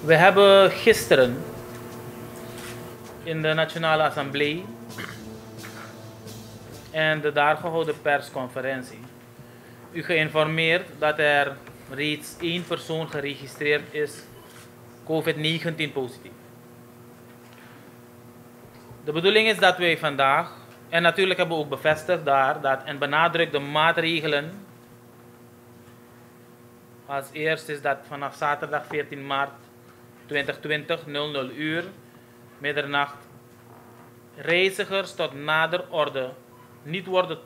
We hebben gisteren in de Nationale Assemblée en de daar gehouden persconferentie u geïnformeerd dat er reeds 1 persoon geregistreerd is COVID-19 positief. De bedoeling is dat wij vandaag, en natuurlijk hebben we ook bevestigd daar, dat en benadrukt de maatregelen. Als eerst is dat vanaf zaterdag 14 maart 2020, 00 uur, middernacht, reizigers tot nader orde niet worden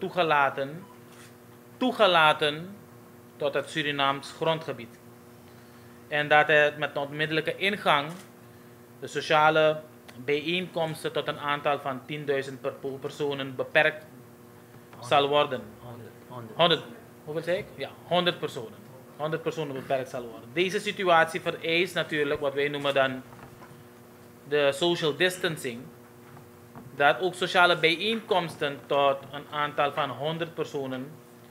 toegelaten tot het Surinaams grondgebied. En dat het met onmiddellijke ingang de sociale bijeenkomsten tot een aantal van 10.000 personen beperkt zal worden. 100. Hoeveel zei ik? Ja, 100 personen. 100 personen beperkt zal worden. Deze situatie vereist natuurlijk wat wij noemen dan de social distancing. Dat ook sociale bijeenkomsten tot een aantal van 100 personen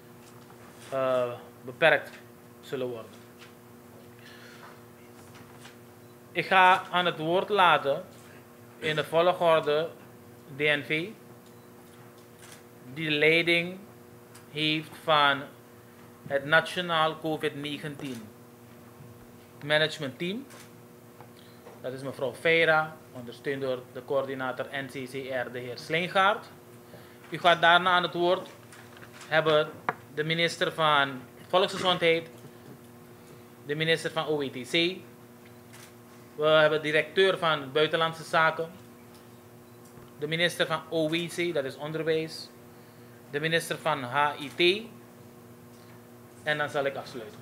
beperkt zullen worden. Ik ga aan het woord laten in de volgorde DNV, die de leiding heeft van het Nationaal COVID-19 Management Team. Dat is mevrouw Feira, ondersteund door de coördinator NCCR, de heer Sleengaard. U gaat daarna aan het woord hebben de minister van Volksgezondheid, de minister van OETC. We hebben de directeur van Buitenlandse Zaken, de minister van OWC, dat is Onderwijs, de minister van HIT en dan zal ik afsluiten.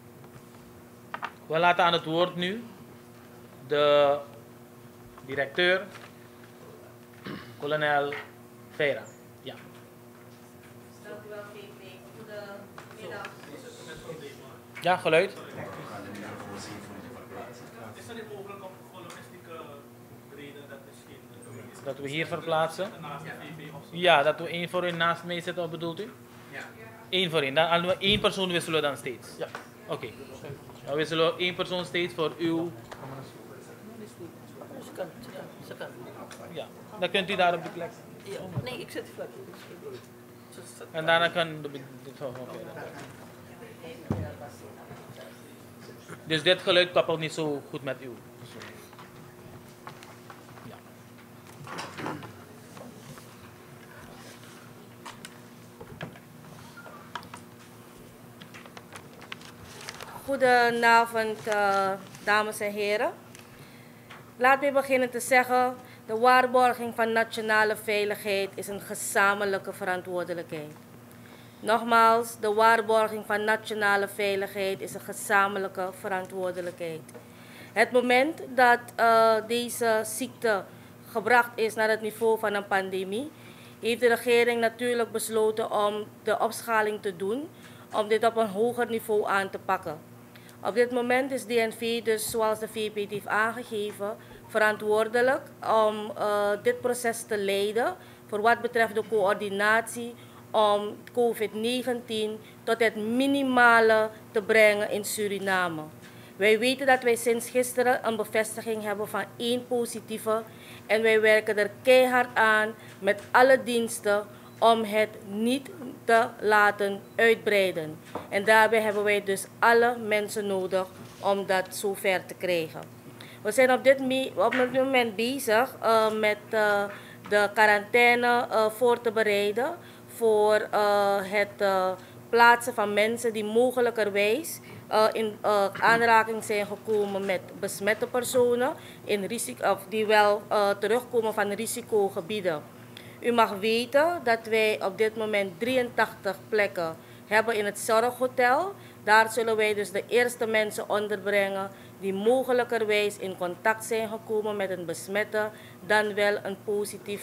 We laten aan het woord nu de directeur, kolonel Feira. Ja. Dank u wel, VP. Goedemiddag. Ja, geluid. Is het niet mogelijk om voor logistieke reden dat misschien Dat we hier verplaatsen? naast de VP of zo? Ja, dat we 1 voor u naast mij zitten, wat bedoelt u? Ja. 1 voor 1. Dan 1 persoon wisselen we dan steeds? Ja. Oké. Dan wisselen we 1 persoon steeds voor uw... Ja, dan kunt u daar op de plek. Ja. Nee, ik zit vlak. En daarna kan de... Dus dit geluid koppelt niet zo goed met u. Ja. Goedenavond, dames en heren. Laat me beginnen te zeggen, de waarborging van nationale veiligheid is een gezamenlijke verantwoordelijkheid. Nogmaals, de waarborging van nationale veiligheid is een gezamenlijke verantwoordelijkheid. Het moment dat deze ziekte gebracht is naar het niveau van een pandemie, heeft de regering natuurlijk besloten om de opschaling te doen, om dit op een hoger niveau aan te pakken. Op dit moment is DNV dus, zoals de VP het heeft aangegeven, verantwoordelijk om dit proces te leiden voor wat betreft de coördinatie om COVID-19 tot het minimale te brengen in Suriname. Wij weten dat wij sinds gisteren een bevestiging hebben van 1 positieve en wij werken er keihard aan met alle diensten om het niet te laten uitbreiden. En daarbij hebben wij dus alle mensen nodig om dat zover te krijgen. We zijn op dit moment bezig met de quarantaine voor te bereiden voor het plaatsen van mensen die mogelijkerwijs in aanraking zijn gekomen met besmette personen die wel terugkomen van risicogebieden. U mag weten dat wij op dit moment 83 plekken hebben in het zorghotel. Daar zullen wij dus de eerste mensen onderbrengen die mogelijkerwijs in contact zijn gekomen met een besmette, dan wel een positief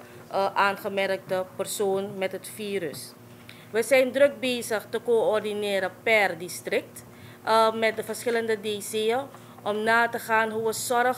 aangemerkte persoon met het virus. We zijn druk bezig te coördineren per district met de verschillende DC'en om na te gaan hoe we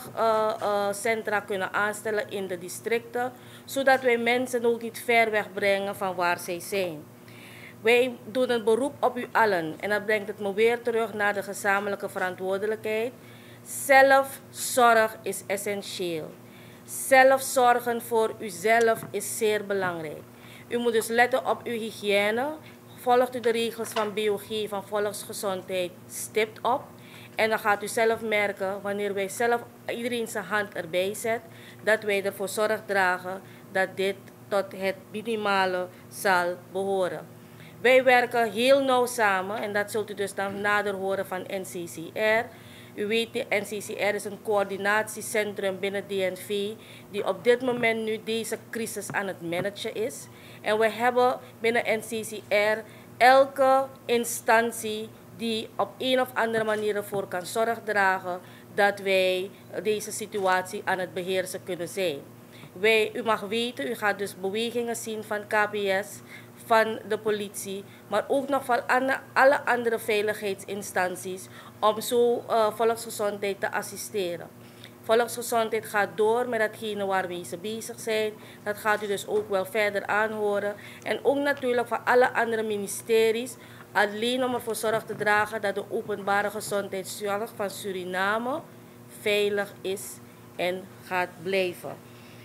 zorgcentra kunnen aanstellen in de districten, zodat wij mensen ook niet ver weg brengen van waar zij zijn. Wij doen een beroep op u allen en dat brengt het me weer terug naar de gezamenlijke verantwoordelijkheid Zelfzorg is essentieel. Zelfzorgen voor uzelf is zeer belangrijk. U moet dus letten op uw hygiëne. Volgt u de regels van biologie, van volksgezondheid, stipt op. En dan gaat u zelf merken, wanneer wij zelf iedereen zijn hand erbij zet, dat wij ervoor zorg dragen dat dit tot het minimale zal behoren. Wij werken heel nauw samen en dat zult u dus dan nader horen van NCCR. U weet, de NCCR is een coördinatiecentrum binnen DNV die op dit moment nu deze crisis aan het managen is. En we hebben binnen NCCR elke instantie die op een of andere manier ervoor kan zorg dragen dat wij deze situatie aan het beheersen kunnen zijn. U mag weten, u gaat dus bewegingen zien van KPS, van de politie, maar ook nog van alle andere veiligheidsinstanties om zo volksgezondheid te assisteren. Volksgezondheid gaat door met datgene waar we bezig zijn. Dat gaat u dus ook wel verder aanhoren. En ook natuurlijk van alle andere ministeries, alleen om ervoor zorg te dragen dat de openbare gezondheidszorg van Suriname veilig is en gaat blijven.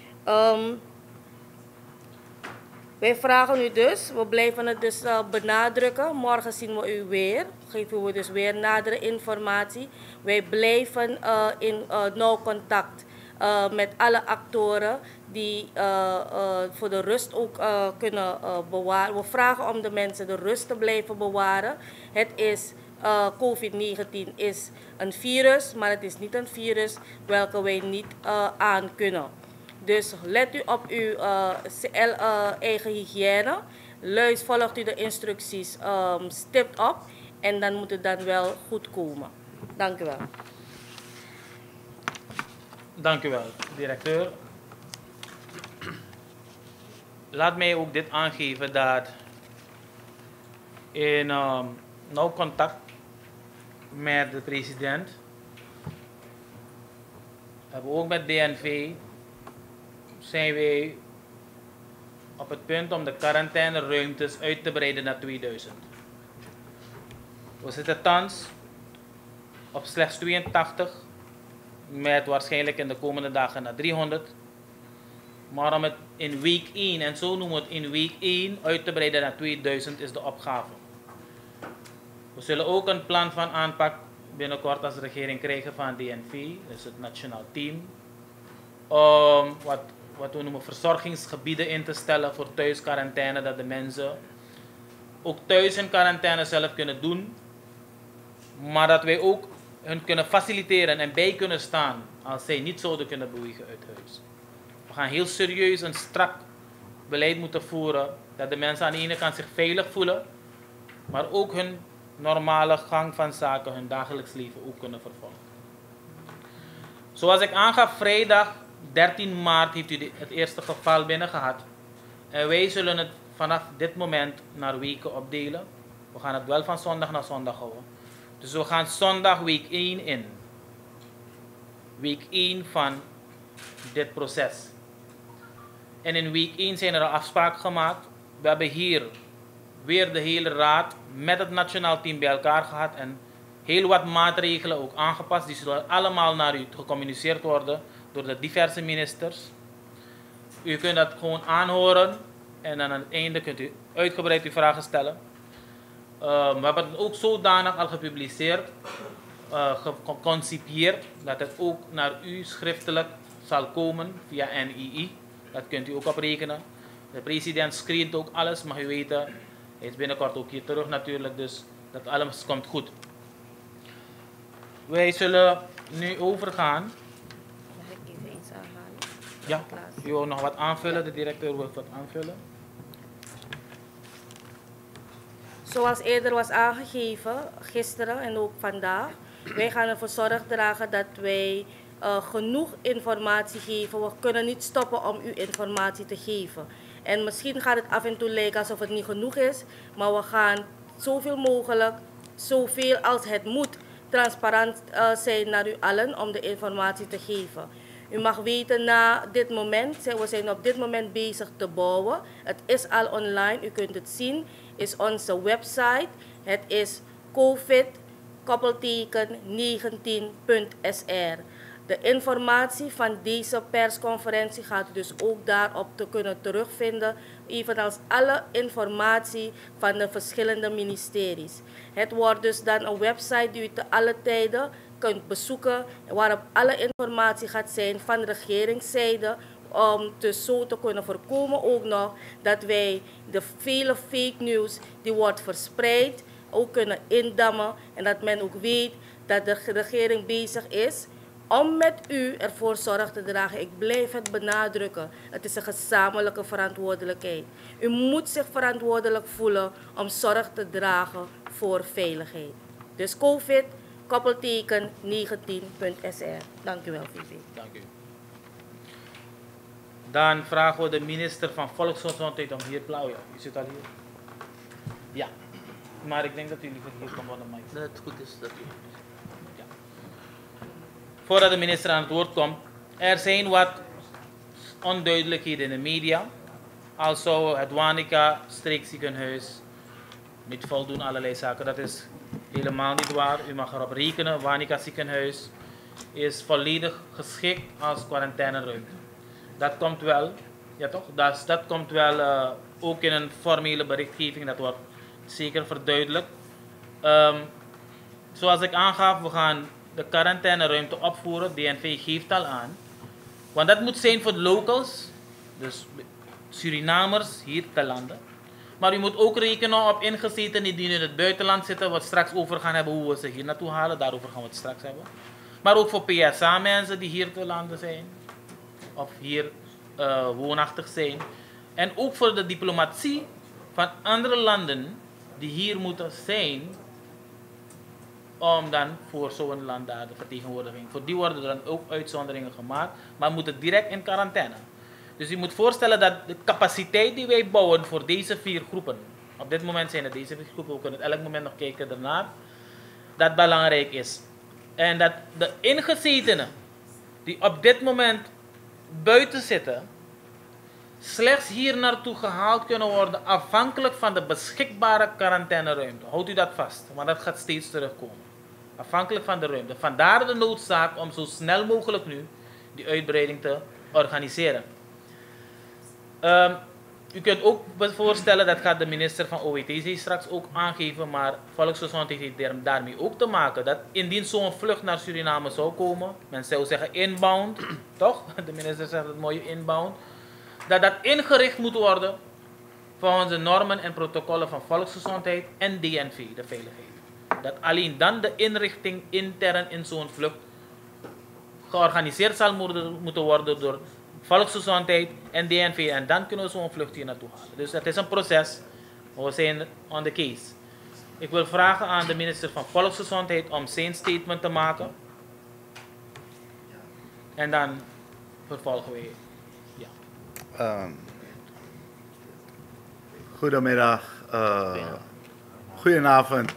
Wij vragen u dus, we blijven het dus benadrukken. Morgen zien we u weer, geven we dus weer nadere informatie. Wij blijven in nauw contact met alle actoren die voor de rust ook kunnen bewaren. We vragen om de mensen de rust te blijven bewaren. Het is COVID-19 is een virus, maar het is niet een virus welke wij niet aan kunnen. Dus let u op uw eigen hygiëne. Volgt u de instructies stipt op en dan moet het dan wel goed komen. Dank u wel. Dank u wel, directeur. Laat mij ook dit aangeven dat in nauw contact met de president hebben we ook met DNV zijn wij op het punt om de quarantaineruimtes uit te breiden naar 2000. We zitten thans op slechts 82, met waarschijnlijk in de komende dagen naar 300. Maar om het in week 1, en zo noemen we het in week 1, uit te breiden naar 2000 is de opgave. We zullen ook een plan van aanpak binnenkort als regering krijgen van DNV, dus het nationaal team, om wat we noemen verzorgingsgebieden in te stellen voor thuisquarantaine, dat de mensen ook thuis in quarantaine zelf kunnen doen, maar dat wij ook hun kunnen faciliteren en bij kunnen staan als zij niet zouden kunnen bewegen uit huis. We gaan heel serieus een strak beleid moeten voeren, dat de mensen aan de ene kant zich veilig voelen, maar ook hun normale gang van zaken, hun dagelijks leven ook kunnen vervolgen. Zoals ik aangaf, vrijdag 13 maart heeft u het eerste geval binnen gehad. En wij zullen het vanaf dit moment naar weken opdelen. We gaan het wel van zondag naar zondag houden. Dus we gaan zondag week 1 in. Week 1 van dit proces. En in week 1 zijn er al afspraken gemaakt. We hebben hier weer de hele raad met het nationaal team bij elkaar gehad. En heel wat maatregelen ook aangepast. Die zullen allemaal naar u gecommuniceerd worden door de diverse ministers. U kunt dat gewoon aanhoren. En dan aan het einde kunt u uitgebreid uw vragen stellen. We hebben het ook zodanig al gepubliceerd, geconcipieerd, dat het ook naar u schriftelijk zal komen via NII. Dat kunt u ook oprekenen. De president screent ook alles, mag u weten. Hij is binnenkort ook hier terug natuurlijk, dus dat alles komt goed. Wij zullen nu overgaan. Mag ik even iets aanhalen? Ja, u wil nog wat aanvullen, de directeur wil wat aanvullen. Zoals eerder was aangegeven, gisteren en ook vandaag, wij gaan ervoor zorg dragen dat wij genoeg informatie geven. We kunnen niet stoppen om u informatie te geven. En misschien gaat het af en toe lijken alsof het niet genoeg is, maar we gaan zoveel mogelijk, zoveel als het moet, transparant zijn naar u allen om de informatie te geven. U mag weten, na dit moment, we zijn op dit moment bezig te bouwen. Het is al online, u kunt het zien, is onze website. Het is COVID koppelteken 19.sr. De informatie van deze persconferentie gaat u dus ook daarop te kunnen terugvinden, evenals alle informatie van de verschillende ministeries. Het wordt dus dan een website die u te alle tijden kunt bezoeken, waarop alle informatie gaat zijn van de regeringszijde, om dus zo te kunnen voorkomen ook nog dat wij de vele fake news die wordt verspreid ook kunnen indammen en dat men ook weet dat de regering bezig is om met u ervoor zorg te dragen. Ik blijf het benadrukken. Het is een gezamenlijke verantwoordelijkheid. U moet zich verantwoordelijk voelen om zorg te dragen voor veiligheid. Dus COVID, koppelteken 19.sr. Dank u wel, Vivi. Dank u. Dan vragen we de minister van Volksgezondheid om hier plauwen. U zit al hier. Ja. Maar ik denk dat u liever hier komt, want de mic. Dat het goed is dat u... Ja. Voordat de minister aan het woord komt, er zijn wat onduidelijkheden in de media. Als zou het Wanica streekziekenhuis niet voldoen allerlei zaken. Dat is helemaal niet waar. U mag erop rekenen. Wanica ziekenhuis is volledig geschikt als quarantaineruimte. Dat komt wel, ja toch? Dat komt wel ook in een formele berichtgeving. Dat wordt zeker verduidelijkt. Zoals ik aangaf, we gaan de quarantaineruimte opvoeren. DNV geeft al aan. Want dat moet zijn voor de locals, dus Surinamers hier te landen. Maar u moet ook rekenen op ingezetenen die in het buitenland zitten. Wat we straks over gaan hebben hoe we ze hier naartoe halen. Daarover gaan we het straks hebben. Maar ook voor PSA-mensen die hier te landen zijn. Of hier woonachtig zijn. En ook voor de diplomatie van andere landen die hier moeten zijn. Om dan voor zo'n land daar de vertegenwoordiging. Voor die worden er dan ook uitzonderingen gemaakt. Maar moeten direct in quarantaine. Dus u moet voorstellen dat de capaciteit die wij bouwen voor deze 4 groepen. Op dit moment zijn het deze 4 groepen. We kunnen elk moment nog kijken daarnaar. Dat belangrijk is. En dat de ingezetenen die op dit moment buiten zitten, slechts hier naartoe gehaald kunnen worden afhankelijk van de beschikbare quarantaineruimte. Houdt u dat vast, want dat gaat steeds terugkomen. Afhankelijk van de ruimte. Vandaar de noodzaak om zo snel mogelijk nu die uitbreiding te organiseren. U kunt ook voorstellen, dat gaat de minister van OWTC straks ook aangeven, maar Volksgezondheid heeft daarmee ook te maken dat indien zo'n vlucht naar Suriname zou komen, men zou zeggen inbound, toch? De minister zegt het mooie inbound, dat ingericht moet worden volgens de normen en protocollen van Volksgezondheid en DNV, de veiligheid. Dat alleen dan de inrichting intern in zo'n vlucht georganiseerd zal moeten worden door Volksgezondheid en DNV. En dan kunnen we zo'n vlucht hier naartoe halen. Dus het is een proces. We zijn on the case. Ik wil vragen aan de minister van Volksgezondheid om zijn statement te maken. En dan vervolgen we. Ja. Goedemiddag. Goedenavond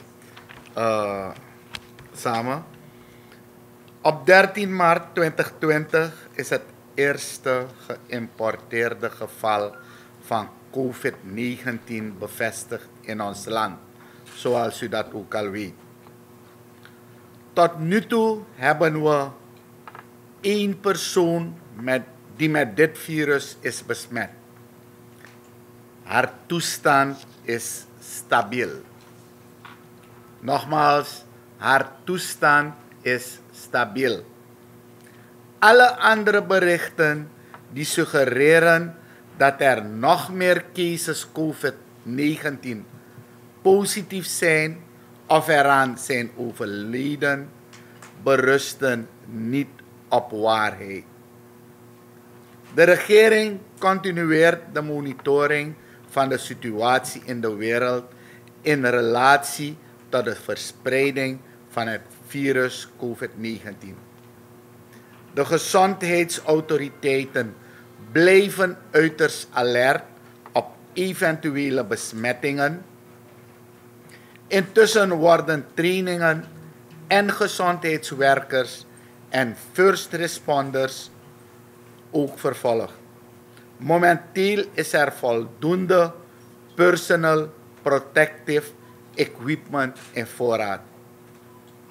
samen. Op 13 maart 2020 is het eerste geïmporteerde geval van COVID-19 bevestigd in ons land, zoals u dat ook al weet. Tot nu toe hebben we 1 persoon die met dit virus is besmet. Haar toestand is stabiel. Nogmaals, haar toestand is stabiel. Alle andere berichten die suggereren dat er nog meer cases COVID-19 positief zijn of eraan zijn overleden, berusten niet op waarheid. De regering continueert de monitoring van de situatie in de wereld in relatie tot de verspreiding van het virus COVID-19. De gezondheidsautoriteiten blijven uiterst alert op eventuele besmettingen. Intussen worden trainingen en gezondheidswerkers en first responders ook vervolgd. Momenteel is er voldoende personal protective equipment in voorraad.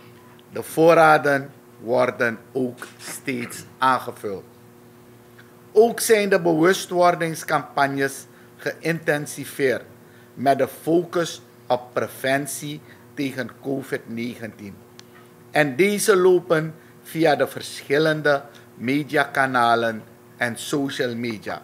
De voorraden worden ook steeds aangevuld. Ook zijn de bewustwordingscampagnes geïntensiveerd met de focus op preventie tegen COVID-19. En deze lopen via de verschillende mediakanalen en social media.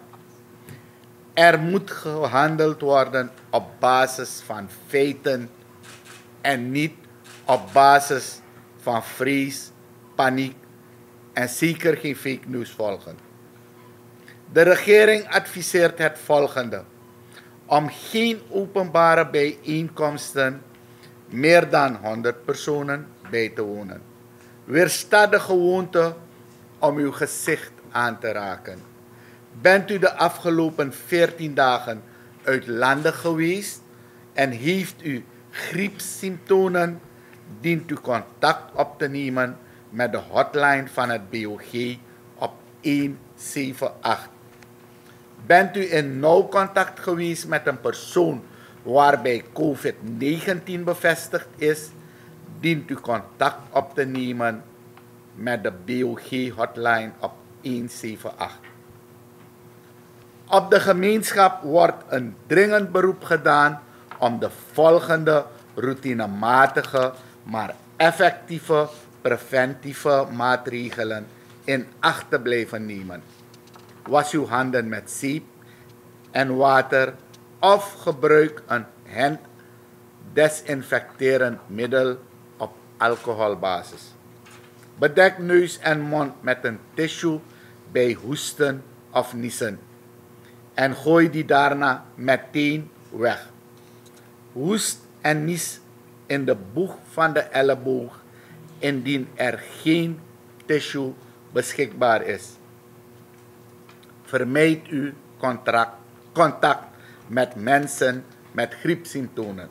Er moet gehandeld worden op basis van feiten en niet op basis van vrees, paniek en zeker geen fake news volgen. De regering adviseert het volgende: om geen openbare bijeenkomsten meer dan 100 personen bij te wonen. Weersta de gewoonte om uw gezicht aan te raken. Bent u de afgelopen 14 dagen uitlandig geweest en heeft u griepsymptomen, dient u contact op te nemen met de hotline van het BOG op 178. Bent u in nauw contact geweest met een persoon waarbij COVID-19 bevestigd is, dient u contact op te nemen met de BOG-hotline op 178. Op de gemeenschap wordt een dringend beroep gedaan om de volgende routinematige, maar effectieve preventieve maatregelen in acht te blijven nemen. Was uw handen met zeep en water of gebruik een handdesinfecterend middel op alcoholbasis. Bedek neus en mond met een tissue bij hoesten of niezen en gooi die daarna meteen weg. Hoest en nies in de boeg van de elleboog indien er geen tissue beschikbaar is. Vermijd u contact met mensen met griepsymptomen.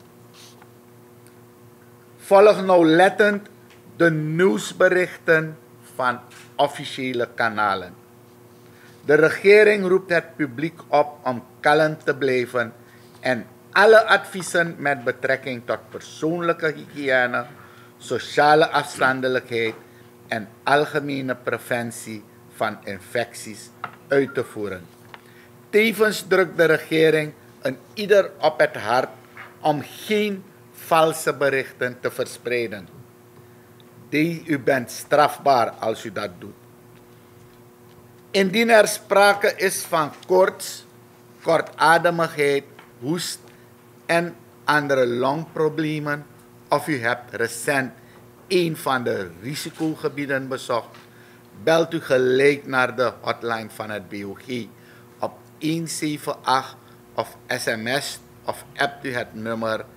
Volg nauwlettend de nieuwsberichten van officiële kanalen. De regering roept het publiek op om kalm te blijven en alle adviezen met betrekking tot persoonlijke hygiëne, sociale afstandelijkheid en algemene preventie van infecties uit te voeren. Tevens drukt de regering een ieder op het hart om geen valse berichten te verspreiden. U bent strafbaar als u dat doet. Indien er sprake is van koorts, kortademigheid, hoest en andere longproblemen, of u hebt recent een van de risicogebieden bezocht, belt u gelijk naar de hotline van het BOG op 178 of sms of appt u het nummer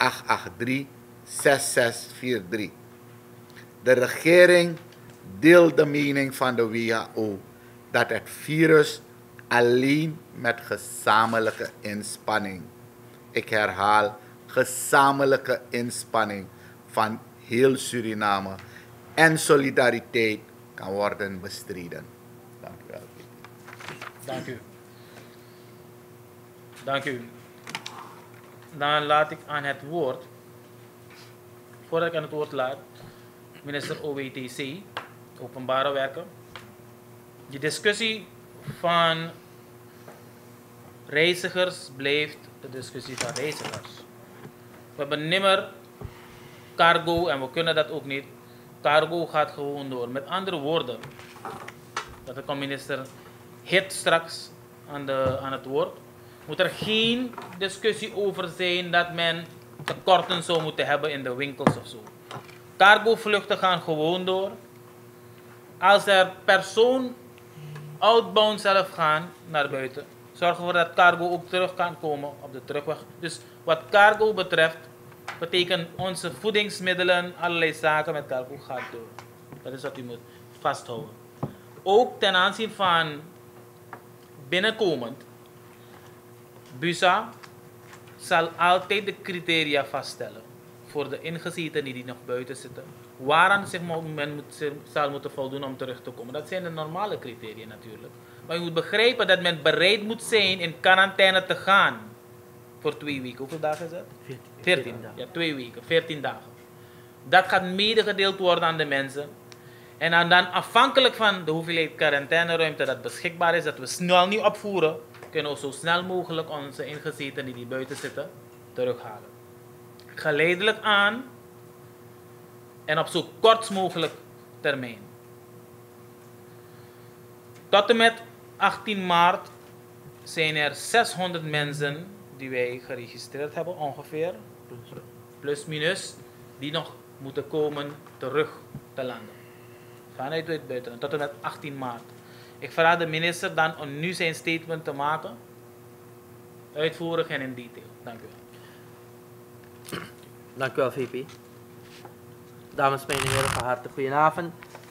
883-6643. De regering deelt de mening van de WHO dat het virus alleen met gezamenlijke inspanning, ik herhaal, gezamenlijke inspanning van heel Suriname en solidariteit kan worden bestreden. Dank u wel. Dank u. Dank u. Dan laat ik aan het woord, voordat ik aan het woord laat, minister OWTC, Openbare Werken. Die discussie van reizigers blijft de discussie van reizigers. We hebben nimmer cargo en we kunnen dat ook niet. Cargo gaat gewoon door. Met andere woorden, dat de minister Hit straks aan het woord, moet er geen discussie over zijn dat men tekorten zou moeten hebben in de winkels of zo. Cargovluchten gaan gewoon door. Als er persoon outbound zelf gaan naar buiten, zorgen we dat cargo ook terug kan komen op de terugweg. Dus wat cargo betreft, betekent onze voedingsmiddelen, allerlei zaken met cargo gaat door. Dat is wat u moet vasthouden. Ook ten aanzien van binnenkomend, BUSA zal altijd de criteria vaststellen voor de ingezetenen die nog buiten zitten. Waaraan zich men zal moeten voldoen om terug te komen. Dat zijn de normale criteria natuurlijk. Maar je moet begrijpen dat men bereid moet zijn in quarantaine te gaan. Voor 2 weken. Hoeveel dagen is dat? 14. Ja, 2 weken. 14 dagen. Dat gaat medegedeeld worden aan de mensen. En dan afhankelijk van de hoeveelheid quarantaineruimte dat beschikbaar is, dat we snel niet opvoeren, kunnen we zo snel mogelijk onze ingezetenen die buiten zitten terughalen. Geleidelijk aan en op zo kort mogelijk termijn. Tot en met 18 maart zijn er 600 mensen die wij geregistreerd hebben ongeveer, plus minus, die nog moeten komen terug te landen. Vanuit het buitenland, tot en met 18 maart. Ik vraag de minister dan om nu zijn statement te maken, uitvoerig en in detail. Dank u wel. Dank u wel, VP. Dames en heren, van harte goedenavond.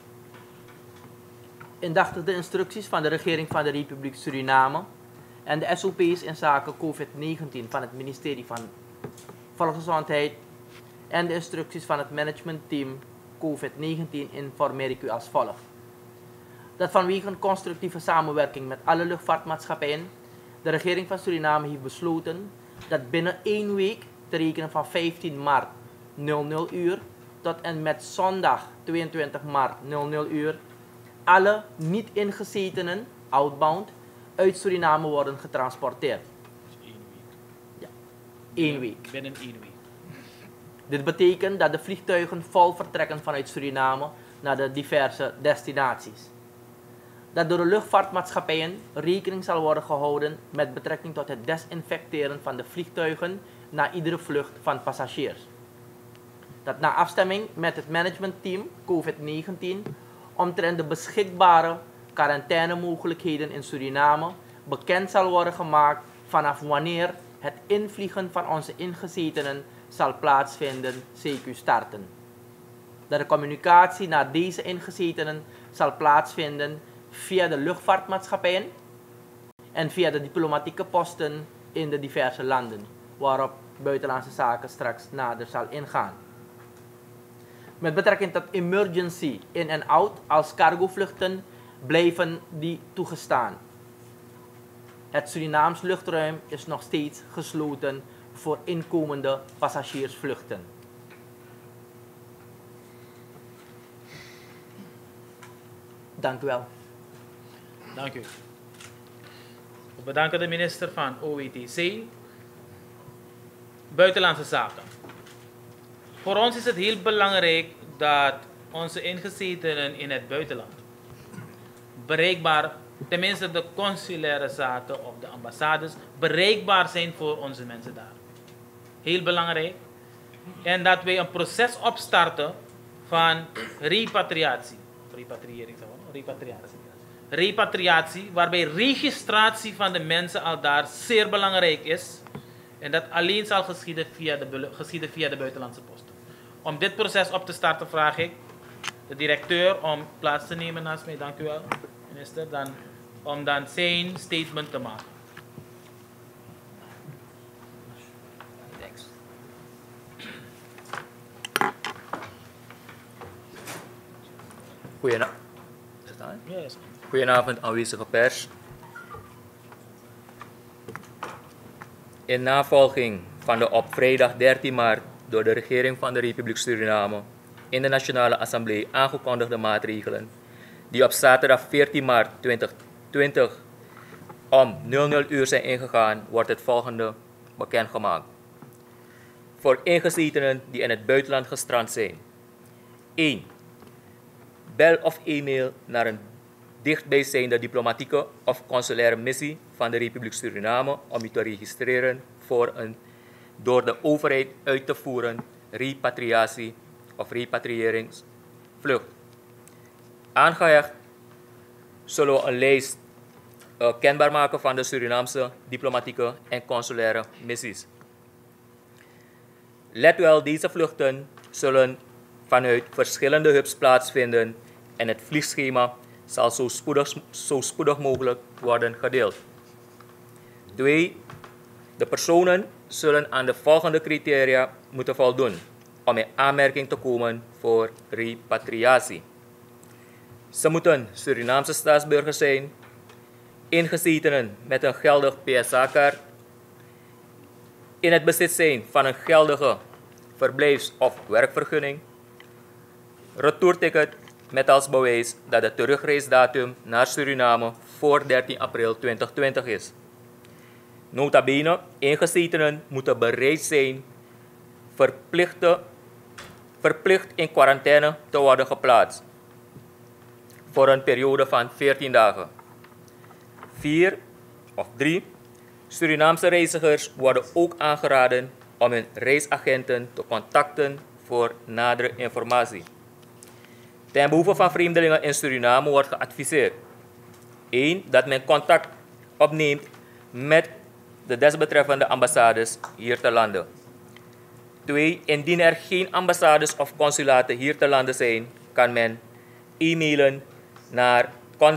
Indachtig de instructies van de regering van de Republiek Suriname en de SOP's in zaken COVID-19 van het ministerie van Volksgezondheid en de instructies van het managementteam COVID-19 informeer ik u als volgt. Dat vanwege een constructieve samenwerking met alle luchtvaartmaatschappijen de regering van Suriname heeft besloten dat binnen 1 week, te rekenen van 15 maart 00 uur tot en met zondag 22 maart 00 uur, alle niet ingezetenen, outbound, uit Suriname worden getransporteerd. Dus 1 week. Ja, 1 week. Binnen 1 week. Dit betekent dat de vliegtuigen vol vertrekken vanuit Suriname naar de diverse destinaties. Dat door de luchtvaartmaatschappijen rekening zal worden gehouden met betrekking tot het desinfecteren van de vliegtuigen na iedere vlucht van passagiers. Dat na afstemming met het managementteam COVID-19 omtrent de beschikbare quarantainemogelijkheden in Suriname bekend zal worden gemaakt vanaf wanneer het invliegen van onze ingezetenen zal plaatsvinden, CQ starten. Dat de communicatie naar deze ingezetenen zal plaatsvinden via de luchtvaartmaatschappijen en via de diplomatieke posten in de diverse landen, waarop Buitenlandse Zaken straks nader zal ingaan. Met betrekking tot emergency in en out als cargovluchten blijven die toegestaan. Het Surinaams luchtruim is nog steeds gesloten voor inkomende passagiersvluchten. Dank u wel. Dank u. We bedanken de minister van OETC, Buitenlandse Zaken. Voor ons is het heel belangrijk dat onze ingezetenen in het buitenland bereikbaar, tenminste de consulaire zaken of de ambassades, bereikbaar zijn voor onze mensen daar. Heel belangrijk. En dat wij een proces opstarten van repatriatie. Repatriatie, waarbij registratie van de mensen al daar zeer belangrijk is. En dat alleen zal geschieden via de buitenlandse posten. Om dit proces op te starten vraag ik de directeur om plaats te nemen naast mij. Dank u wel, minister. Om dan zijn statement te maken. Goedenavond aanwezige pers. In navolging van de op vrijdag 13 maart door de regering van de Republiek Suriname in de Nationale Assemblée aangekondigde maatregelen, die op zaterdag 14 maart 2020 om 00 uur zijn ingegaan, wordt het volgende bekendgemaakt. Voor ingezetenen die in het buitenland gestrand zijn. 1. Bel of e-mail naar een dichtbijzijnde diplomatieke of consulaire missie van de Republiek Suriname om u te registreren voor een door de overheid uit te voeren repatriatie of repatriëringsvlucht. Aangehecht zullen we een lijst kenbaar maken van de Surinaamse diplomatieke en consulaire missies. Let wel, deze vluchten zullen vanuit verschillende hubs plaatsvinden en het vliegschema zal zo spoedig mogelijk worden gedeeld. 2. De personen zullen aan de volgende criteria moeten voldoen om in aanmerking te komen voor repatriatie. Ze moeten Surinaamse staatsburgers zijn, ingezetenen met een geldig PSA-kaart, in het bezit zijn van een geldige verblijfs- of werkvergunning retourticket met als bewijs dat de terugreisdatum naar Suriname voor 13 april 2020 is. Nota bene, ingezetenen moeten bereid zijn verplicht in quarantaine te worden geplaatst voor een periode van 14 dagen. 3. Surinaamse reizigers worden ook aangeraden om hun reisagenten te contacten voor nadere informatie. Ten behoeve van vreemdelingen in Suriname wordt geadviseerd: 1. Dat men contact opneemt met de desbetreffende ambassades hier te lande. 2. Indien er geen ambassades of consulaten hier te lande zijn, kan men e-mailen naar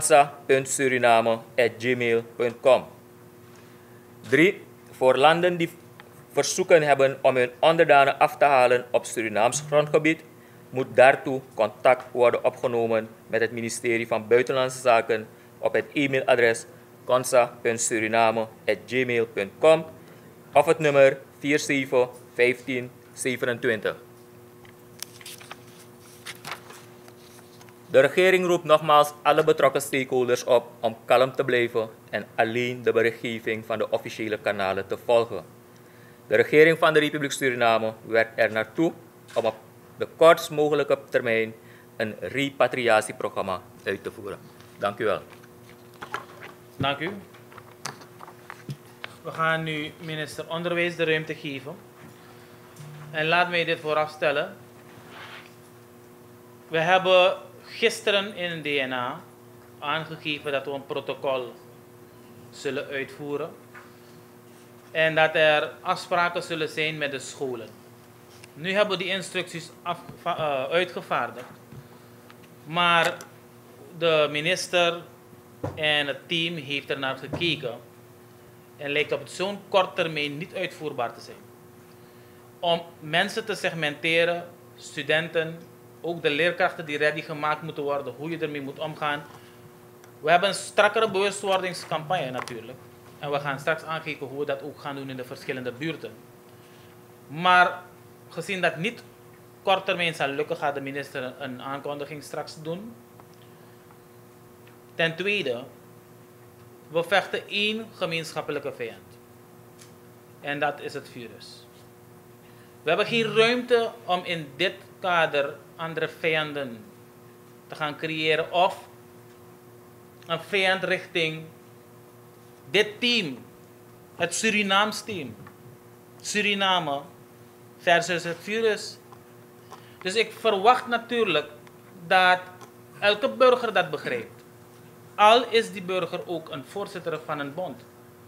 consa.suriname@gmail.com. 3. Voor landen die verzoeken hebben om hun onderdanen af te halen op Surinaams grondgebied, moet daartoe contact worden opgenomen met het ministerie van Buitenlandse Zaken op het e-mailadres consa.suriname@gmail.com of het nummer 471527. De regering roept nogmaals alle betrokken stakeholders op om kalm te blijven en alleen de berichtgeving van de officiële kanalen te volgen. De regering van de Republiek Suriname werkt er naartoe om op de kortst mogelijke termijn een repatriatieprogramma uit te voeren. Dank u wel. Dank u. We gaan nu minister Onderwijs de ruimte geven. En laat mij dit voorafstellen. We hebben gisteren in een DNA aangegeven dat we een protocol zullen uitvoeren. En dat er afspraken zullen zijn met de scholen. Nu hebben we die instructies uitgevaardigd. Maar de minister en het team heeft er naar gekeken. En lijkt op zo'n kort termijn niet uitvoerbaar te zijn. Om mensen te segmenteren, studenten, ook de leerkrachten die ready gemaakt moeten worden, hoe je ermee moet omgaan. We hebben een strakkere bewustwordingscampagne natuurlijk. En we gaan straks aangeven hoe we dat ook gaan doen in de verschillende buurten. Maar gezien dat niet kort termijn zal lukken, gaat de minister een aankondiging straks doen. Ten tweede, we vechten één gemeenschappelijke vijand. En dat is het virus. We hebben geen ruimte om in dit kader andere vijanden te gaan creëren of een vijand richting dit team, het Surinaams team. Suriname versus het virus. Dus ik verwacht natuurlijk dat elke burger dat begrijpt. Al is die burger ook een voorzitter van een bond.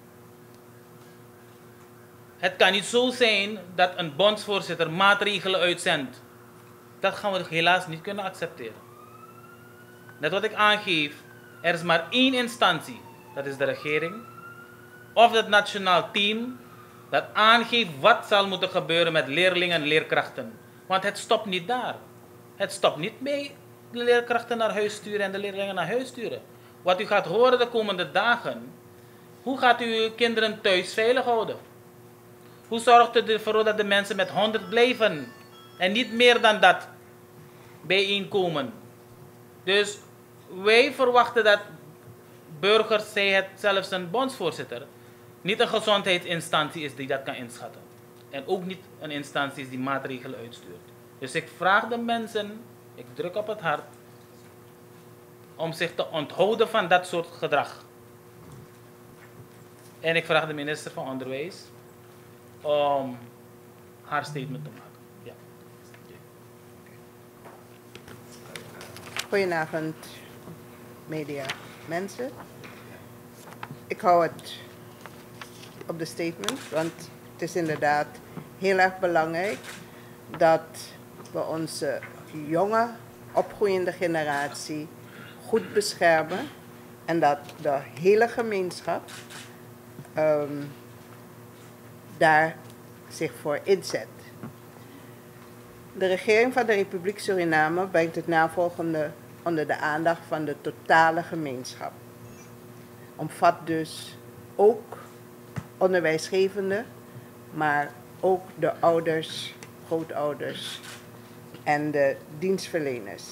Het kan niet zo zijn dat een bondsvoorzitter maatregelen uitzendt. Dat gaan we helaas niet kunnen accepteren. Net wat ik aangeef, er is maar één instantie, dat is de regering, of het nationaal team, dat aangeeft wat zal moeten gebeuren met leerlingen en leerkrachten. Want het stopt niet daar. Het stopt niet bij de leerkrachten naar huis sturen en de leerlingen naar huis sturen. Wat u gaat horen de komende dagen, hoe gaat u uw kinderen thuis veilig houden? Hoe zorgt u ervoor dat de mensen met 100 blijven en niet meer dan dat bijeenkomen? Dus wij verwachten dat burgers, zij het zelfs een bondsvoorzitter, niet een gezondheidsinstantie is die dat kan inschatten. En ook niet een instantie is die maatregelen uitstuurt. Dus ik vraag de mensen, ik druk op het hart, om zich te onthouden van dat soort gedrag. En ik vraag de minister van Onderwijs om haar statement te maken. Ja. Goedenavond, media mensen. Ik hou het op de statement, want het is inderdaad heel erg belangrijk dat we onze jonge, opgroeiende generatie goed beschermen en dat de hele gemeenschap daar zich voor inzet. De regering van de Republiek Suriname brengt het navolgende onder de aandacht van de totale gemeenschap. Omvat dus ook onderwijsgevenden, maar ook de ouders, grootouders en de dienstverleners.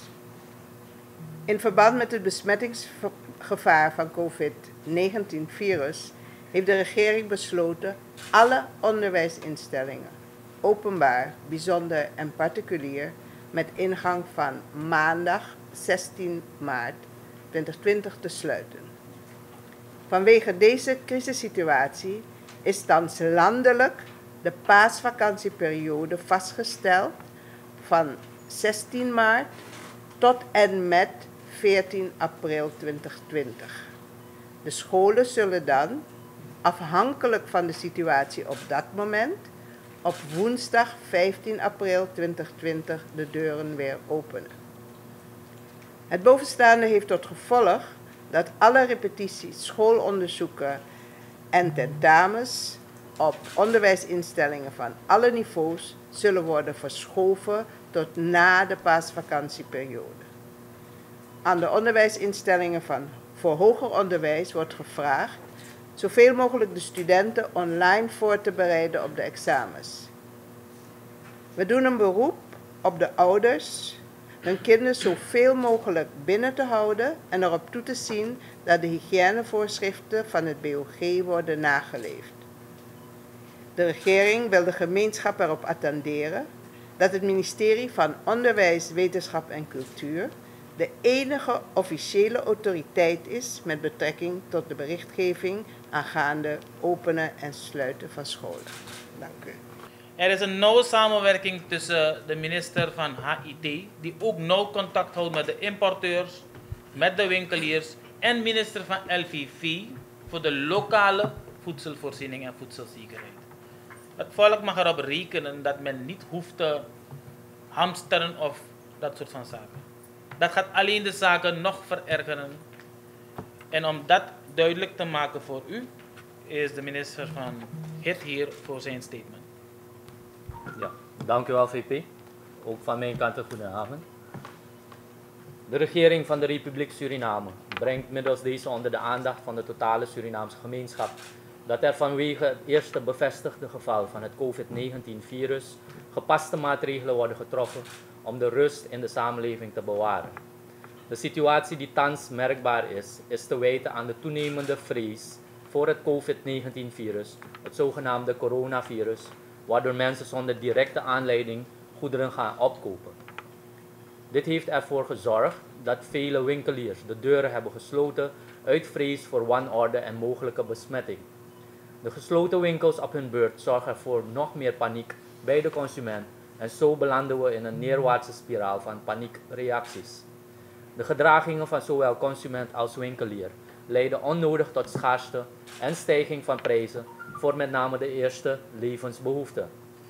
In verband met het besmettingsgevaar van COVID-19-virus heeft de regering besloten alle onderwijsinstellingen, openbaar, bijzonder en particulier, met ingang van maandag 16 maart 2020 te sluiten. Vanwege deze crisissituatie is thans landelijk de paasvakantieperiode vastgesteld van 16 maart tot en met 14 april 2020. De scholen zullen dan, afhankelijk van de situatie op dat moment, op woensdag 15 april 2020 de deuren weer openen. Het bovenstaande heeft tot gevolg dat alle repetities, schoolonderzoeken en tentamens op onderwijsinstellingen van alle niveaus zullen worden verschoven tot na de paasvakantieperiode. Aan de onderwijsinstellingen voor hoger onderwijs wordt gevraagd zoveel mogelijk de studenten online voor te bereiden op de examens. We doen een beroep op de ouders hun kinderen zoveel mogelijk binnen te houden en erop toe te zien dat de hygiënevoorschriften van het BOG worden nageleefd. De regering wil de gemeenschap erop attenderen dat het ministerie van Onderwijs, Wetenschap en Cultuur de enige officiële autoriteit is met betrekking tot de berichtgeving aangaande openen en sluiten van scholen. Dank u. Er is een nauwe samenwerking tussen de minister van HIT, die ook nauw contact houdt met de importeurs, met de winkeliers en minister van LVV voor de lokale voedselvoorziening en voedselzekerheid. Het volk mag erop rekenen dat men niet hoeft te hamsteren of dat soort van zaken. Dat gaat alleen de zaken nog verergeren. En om dat duidelijk te maken voor u, is de minister van HIT hier voor zijn statement. Ja, dank u wel VP. Ook van mijn kant een goedenavond. De regering van de Republiek Suriname brengt middels deze onder de aandacht van de totale Surinaamse gemeenschap dat er vanwege het eerste bevestigde geval van het COVID-19-virus gepaste maatregelen worden getroffen om de rust in de samenleving te bewaren. De situatie die thans merkbaar is te wijten aan de toenemende vrees voor het COVID-19-virus, het zogenaamde coronavirus, waardoor mensen zonder directe aanleiding goederen gaan opkopen. Dit heeft ervoor gezorgd dat vele winkeliers de deuren hebben gesloten uit vrees voor wanorde en mogelijke besmetting. De gesloten winkels op hun beurt zorgen voor nog meer paniek bij de consument en zo belanden we in een neerwaartse spiraal van paniekreacties. De gedragingen van zowel consument als winkelier leiden onnodig tot schaarste en stijging van prijzen voor met name de eerste levensbehoeften.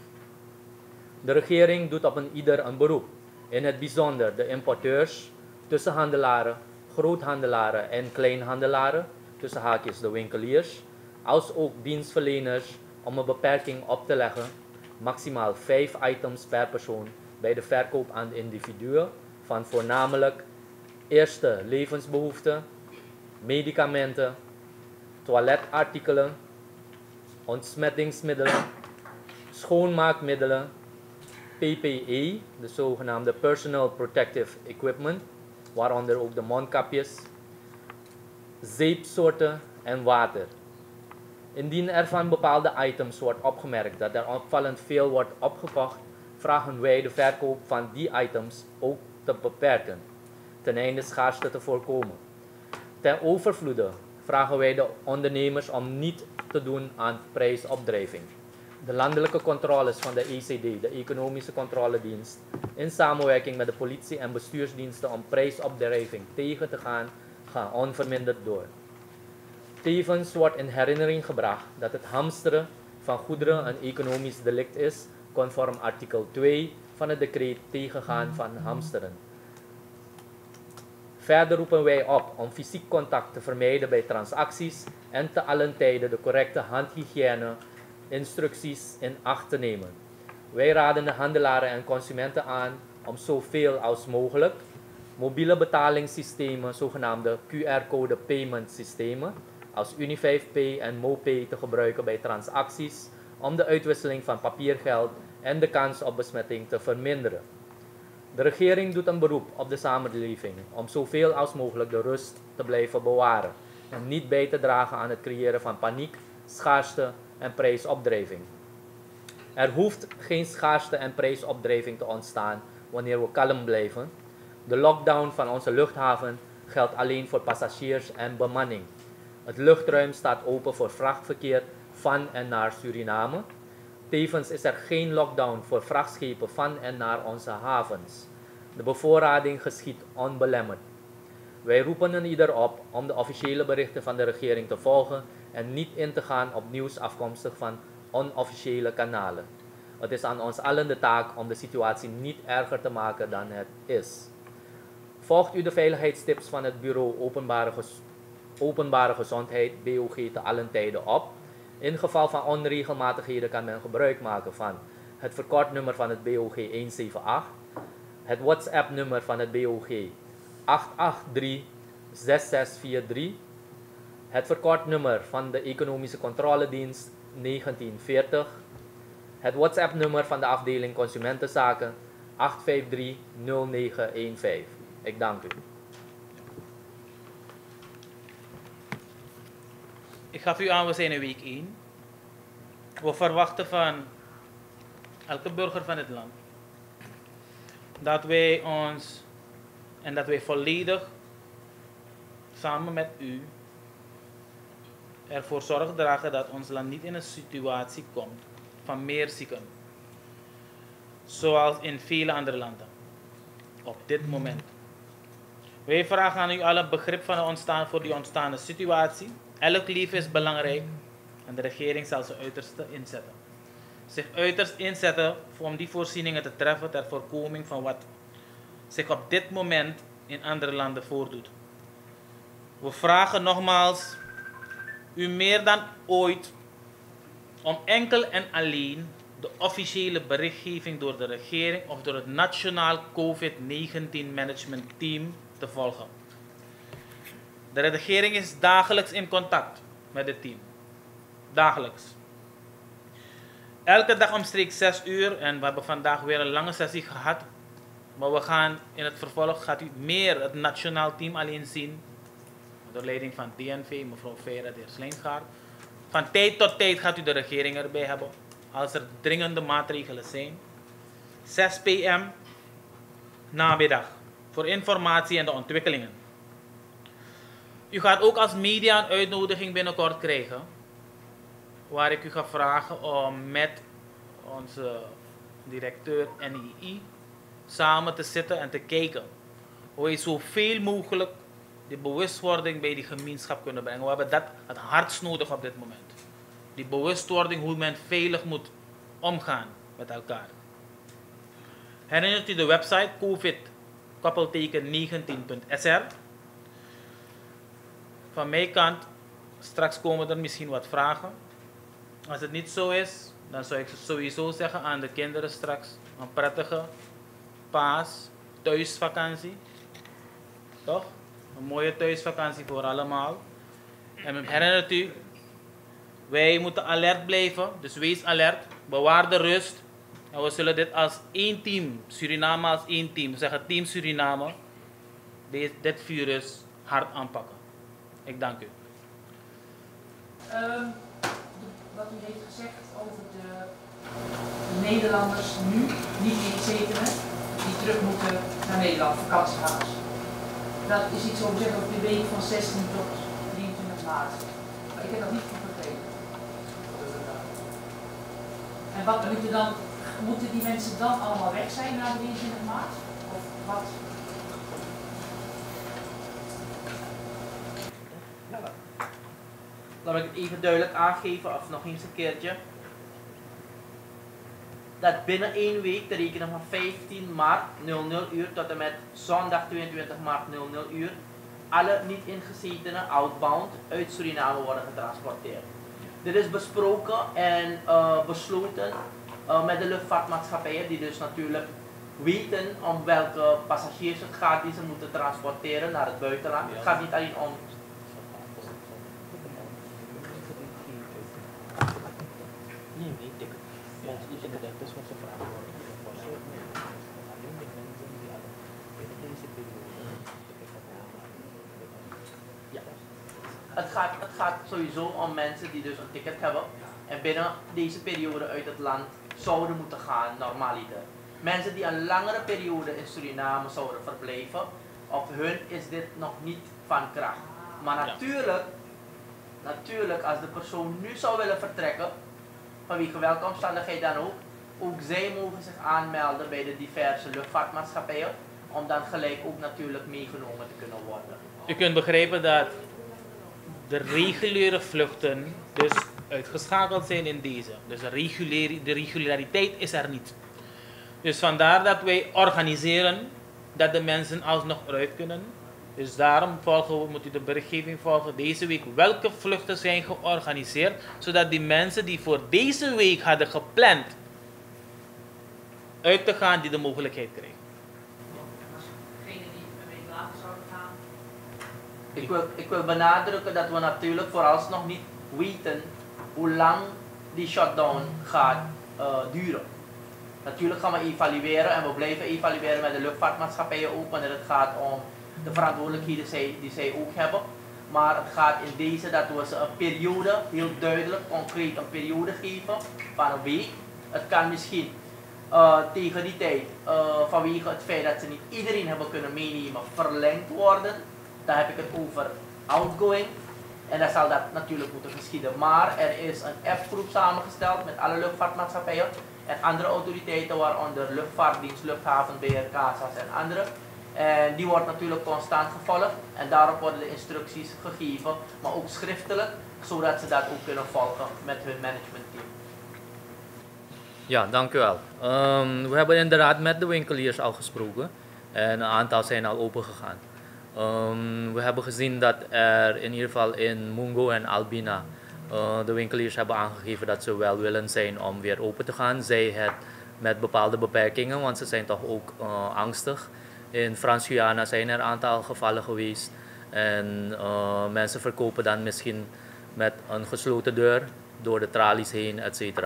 De regering doet op ieder een beroep, in het bijzonder de importeurs, tussenhandelaren, groothandelaren en kleinhandelaren, tussen haakjes de winkeliers, als ook dienstverleners om een beperking op te leggen, maximaal 5 items per persoon bij de verkoop aan de individuen van voornamelijk eerste levensbehoeften, medicamenten, toiletartikelen, ontsmettingsmiddelen, schoonmaakmiddelen, PPE, de zogenaamde Personal Protective Equipment, waaronder ook de mondkapjes, zeepsoorten en water. Indien er van bepaalde items wordt opgemerkt dat er opvallend veel wordt opgekocht, vragen wij de verkoop van die items ook te beperken, ten einde schaarste te voorkomen. Ten overvloede vragen wij de ondernemers om niet te doen aan prijsopdrijving. De landelijke controles van de ECD, de Economische Controledienst, in samenwerking met de politie en bestuursdiensten om prijsopdrijving tegen te gaan, gaan onverminderd door. Tevens wordt in herinnering gebracht dat het hamsteren van goederen een economisch delict is, conform artikel 2 van het decreet tegengaan van hamsteren. Verder roepen wij op om fysiek contact te vermijden bij transacties en te allen tijden de correcte handhygiëne-instructies in acht te nemen. Wij raden de handelaren en consumenten aan om zoveel als mogelijk mobiele betalingssystemen, zogenaamde QR-code payment systemen, als Uni5Pay en MoPay te gebruiken bij transacties, om de uitwisseling van papiergeld en de kans op besmetting te verminderen. De regering doet een beroep op de samenleving om zoveel als mogelijk de rust te blijven bewaren en niet bij te dragen aan het creëren van paniek, schaarste en prijsopdrijving. Er hoeft geen schaarste en prijsopdrijving te ontstaan wanneer we kalm blijven. De lockdown van onze luchthaven geldt alleen voor passagiers en bemanning. Het luchtruim staat open voor vrachtverkeer van en naar Suriname. Tevens is er geen lockdown voor vrachtschepen van en naar onze havens. De bevoorrading geschiet onbelemmerd. Wij roepen een ieder op om de officiële berichten van de regering te volgen en niet in te gaan op nieuws afkomstig van onofficiële kanalen. Het is aan ons allen de taak om de situatie niet erger te maken dan het is. Volgt u de veiligheidstips van het Bureau Openbare Gezondheid BOG te allen tijden op. In geval van onregelmatigheden kan men gebruik maken van het verkortnummer van het BOG 178, het WhatsApp-nummer van het BOG 883-6643, het verkortnummer van de Economische Controledienst 1940, het WhatsApp-nummer van de afdeling Consumentenzaken 853-0915. Ik dank u. Ik gaf u aan, we zijn in week 1. We verwachten van elke burger van het land dat wij ons en dat wij volledig samen met u ervoor zorg dragen dat ons land niet in een situatie komt van meer zieken, zoals in vele andere landen op dit moment. Wij vragen aan u alle begrip voor die ontstaande situatie. Elk leven is belangrijk en de regering zal zijn uiterste inzetten. Zich uiterst inzetten om die voorzieningen te treffen ter voorkoming van wat zich op dit moment in andere landen voordoet. We vragen nogmaals u meer dan ooit om enkel en alleen de officiële berichtgeving door de regering of door het Nationaal COVID-19 Management Team te volgen. De regering is dagelijks in contact met het team. Dagelijks. Elke dag omstreeks 6 uur en we hebben vandaag weer een lange sessie gehad. Maar we gaan in het vervolg, gaat u meer het nationaal team alleen zien. Onder leiding van DNV, mevrouw Vera, de heer Slijngaard. Van tijd tot tijd gaat u de regering erbij hebben. Als er dringende maatregelen zijn. 6 p.m. namiddag. Voor informatie en de ontwikkelingen. U gaat ook als media een uitnodiging binnenkort krijgen. Waar ik u ga vragen om met onze directeur NII samen te zitten en te kijken hoe we zoveel mogelijk die bewustwording bij die gemeenschap kunnen brengen. We hebben dat het hardst nodig op dit moment. Die bewustwording hoe men veilig moet omgaan met elkaar. Herinnert u de website covid-19.sr. Van mijn kant, straks komen er misschien wat vragen. Als het niet zo is, dan zou ik sowieso zeggen aan de kinderen straks een prettige thuisvakantie. Toch? Een mooie thuisvakantie voor allemaal. En herinnert u, wij moeten alert blijven, dus wees alert, bewaar de rust. En we zullen dit als één team, Suriname als één team, we zeggen Team Suriname, dit virus hard aanpakken. Ik dank u. Wat u heeft gezegd over de Nederlanders nu, niet inzetenen, die terug moeten naar Nederland, vakantiegangers. Dat is iets over zeggen op de week van 16 tot 23 maart. Maar ik heb dat niet goed begrepen. En wat moeten die mensen dan allemaal weg zijn na 23 maart? Of wat? Laat ik het even duidelijk aangeven, of nog eens een keertje. Dat binnen 1 week, te rekenen van 15 maart 00 uur tot en met zondag 22 maart 00 uur, alle niet ingezetenen outbound uit Suriname worden getransporteerd. Dit is besproken en besloten met de luchtvaartmaatschappijen, die dus natuurlijk weten om welke passagiers het gaat die ze moeten transporteren naar het buitenland. Het gaat niet alleen om Ja. Het gaat sowieso om mensen die dus een ticket hebben en binnen deze periode uit het land zouden moeten gaan, normaliter. Mensen die een langere periode in Suriname zouden verblijven, op hun is dit nog niet van kracht. Maar natuurlijk als de persoon nu zou willen vertrekken, vanwege welke omstandigheid dan ook zij mogen zich aanmelden bij de diverse luchtvaartmaatschappijen, om dan gelijk ook natuurlijk meegenomen te kunnen worden. U kunt begrijpen dat de reguliere vluchten dus uitgeschakeld zijn in deze. Dus de regulariteit is er niet. Dus vandaar dat wij organiseren dat de mensen alsnog eruit kunnen. Dus daarom moet u de berichtgeving volgen deze week welke vluchten zijn georganiseerd, zodat die mensen die voor deze week hadden gepland uit te gaan, die de mogelijkheid krijgen. Degene die een week later zouden gaan. Ik wil benadrukken dat we natuurlijk vooralsnog niet weten hoe lang die shutdown gaat duren. Natuurlijk gaan we evalueren en we blijven evalueren met de luchtvaartmaatschappijen ook wanneer het gaat om de verantwoordelijkheden die zij ook hebben. Maar het gaat in deze dat we ze een periode, heel duidelijk, concreet een periode geven van een week. Het kan misschien tegen die tijd, vanwege het feit dat ze niet iedereen hebben kunnen meenemen, verlengd worden. Daar heb ik het over outgoing. En dan zal dat natuurlijk moeten geschieden. Maar er is een appgroep samengesteld met alle luchtvaartmaatschappijen en andere autoriteiten, waaronder luchtvaartdienst, luchthavenbeheer, CASA's en andere. En die wordt natuurlijk constant gevolgd en daarop worden de instructies gegeven, maar ook schriftelijk, zodat ze dat ook kunnen volgen met hun managementteam. Ja, dank u wel. We hebben inderdaad met de winkeliers al gesproken en een aantal zijn al open gegaan. We hebben gezien dat er in ieder geval in Mungo en Albina de winkeliers hebben aangegeven dat ze wel willen zijn om weer open te gaan. Zij het met bepaalde beperkingen, want ze zijn toch ook angstig. In Frans-Guyana zijn er een aantal gevallen geweest en mensen verkopen dan misschien met een gesloten deur door de tralies heen, etc.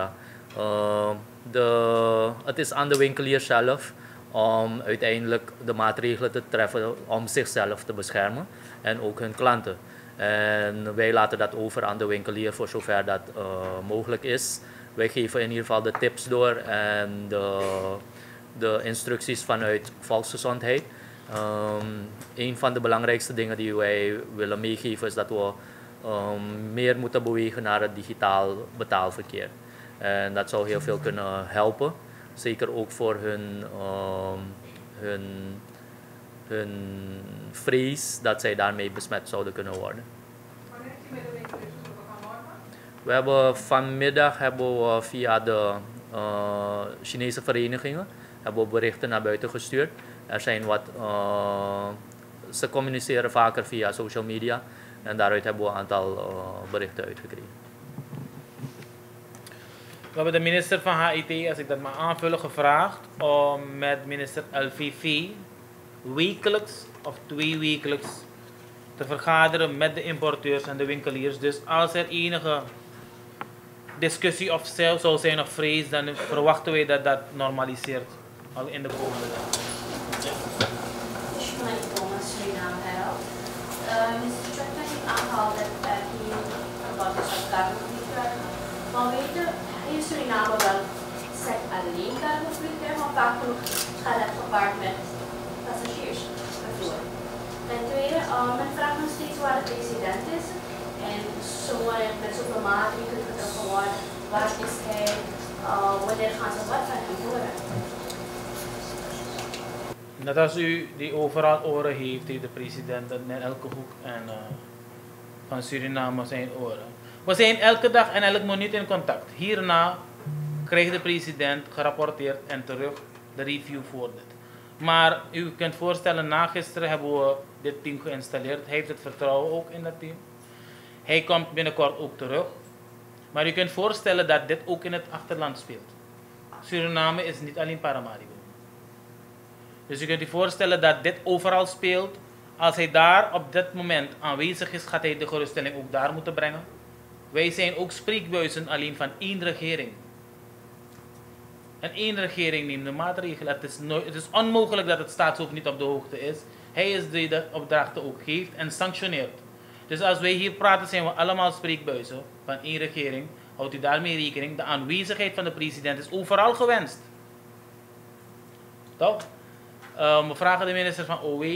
Het is aan de winkelier zelf om uiteindelijk de maatregelen te treffen om zichzelf te beschermen en ook hun klanten. En wij laten dat over aan de winkelier voor zover dat mogelijk is. Wij geven in ieder geval de tips door en de instructies vanuit volksgezondheid. Een van de belangrijkste dingen die wij willen meegeven is dat we meer moeten bewegen naar het digitaal betaalverkeer. En dat zou heel veel kunnen helpen. Zeker ook voor hun vrees dat zij daarmee besmet zouden kunnen worden. Wanneer heeft u met de winkeliers gesproken? Vanmorgen? We hebben vanmiddag via de Chinese verenigingen berichten naar buiten gestuurd. Er zijn ze communiceren vaker via social media en daaruit hebben we een aantal berichten uitgekregen. We hebben de minister van HIT, als ik dat mag aanvullen, gevraagd om met minister LVV wekelijks of 2 wekelijks te vergaderen met de importeurs en de winkeliers. Dus als er enige discussie of zou zijn of vrees, dan verwachten wij dat dat normaliseert al in de komende dagen. Suriname Herald. Mr. Chakma heeft aangehaald dat er hier verbod is op cargovliegtuigen. Maar weten in Suriname wel zet alleen cargovliegtuigen, maar vaak genoeg gaat het gepaard met passagiersvervoer. Ten tweede, men vraagt nog steeds waar de president is en met zoveel maatregelen getroffen worden. Waar is hij? Wanneer gaan ze wat van hem horen? Net als u die overal oren heeft, heeft de president in elke hoek van Suriname zijn oren. We zijn elke dag en elk minuut in contact. Hierna krijgt de president gerapporteerd en terug de review voor dit. Maar u kunt voorstellen, na gisteren hebben we dit team geïnstalleerd. Hij heeft het vertrouwen ook in dat team. Hij komt binnenkort ook terug. Maar u kunt voorstellen dat dit ook in het achterland speelt. Suriname is niet alleen Paramaribo. Dus u kunt u voorstellen dat dit overal speelt. Als hij daar op dit moment aanwezig is, gaat hij de geruststelling ook daar moeten brengen. Wij zijn ook spreekbuizen alleen van één regering. En één regering neemt de maatregelen. Het is onmogelijk dat het staatshoofd niet op de hoogte is. Hij is die de opdrachten ook geeft en sanctioneert. Dus als wij hier praten, zijn we allemaal spreekbuizen van één regering. Houdt u daarmee rekening? De aanwezigheid van de president is overal gewenst. Toch? We vragen de minister van OW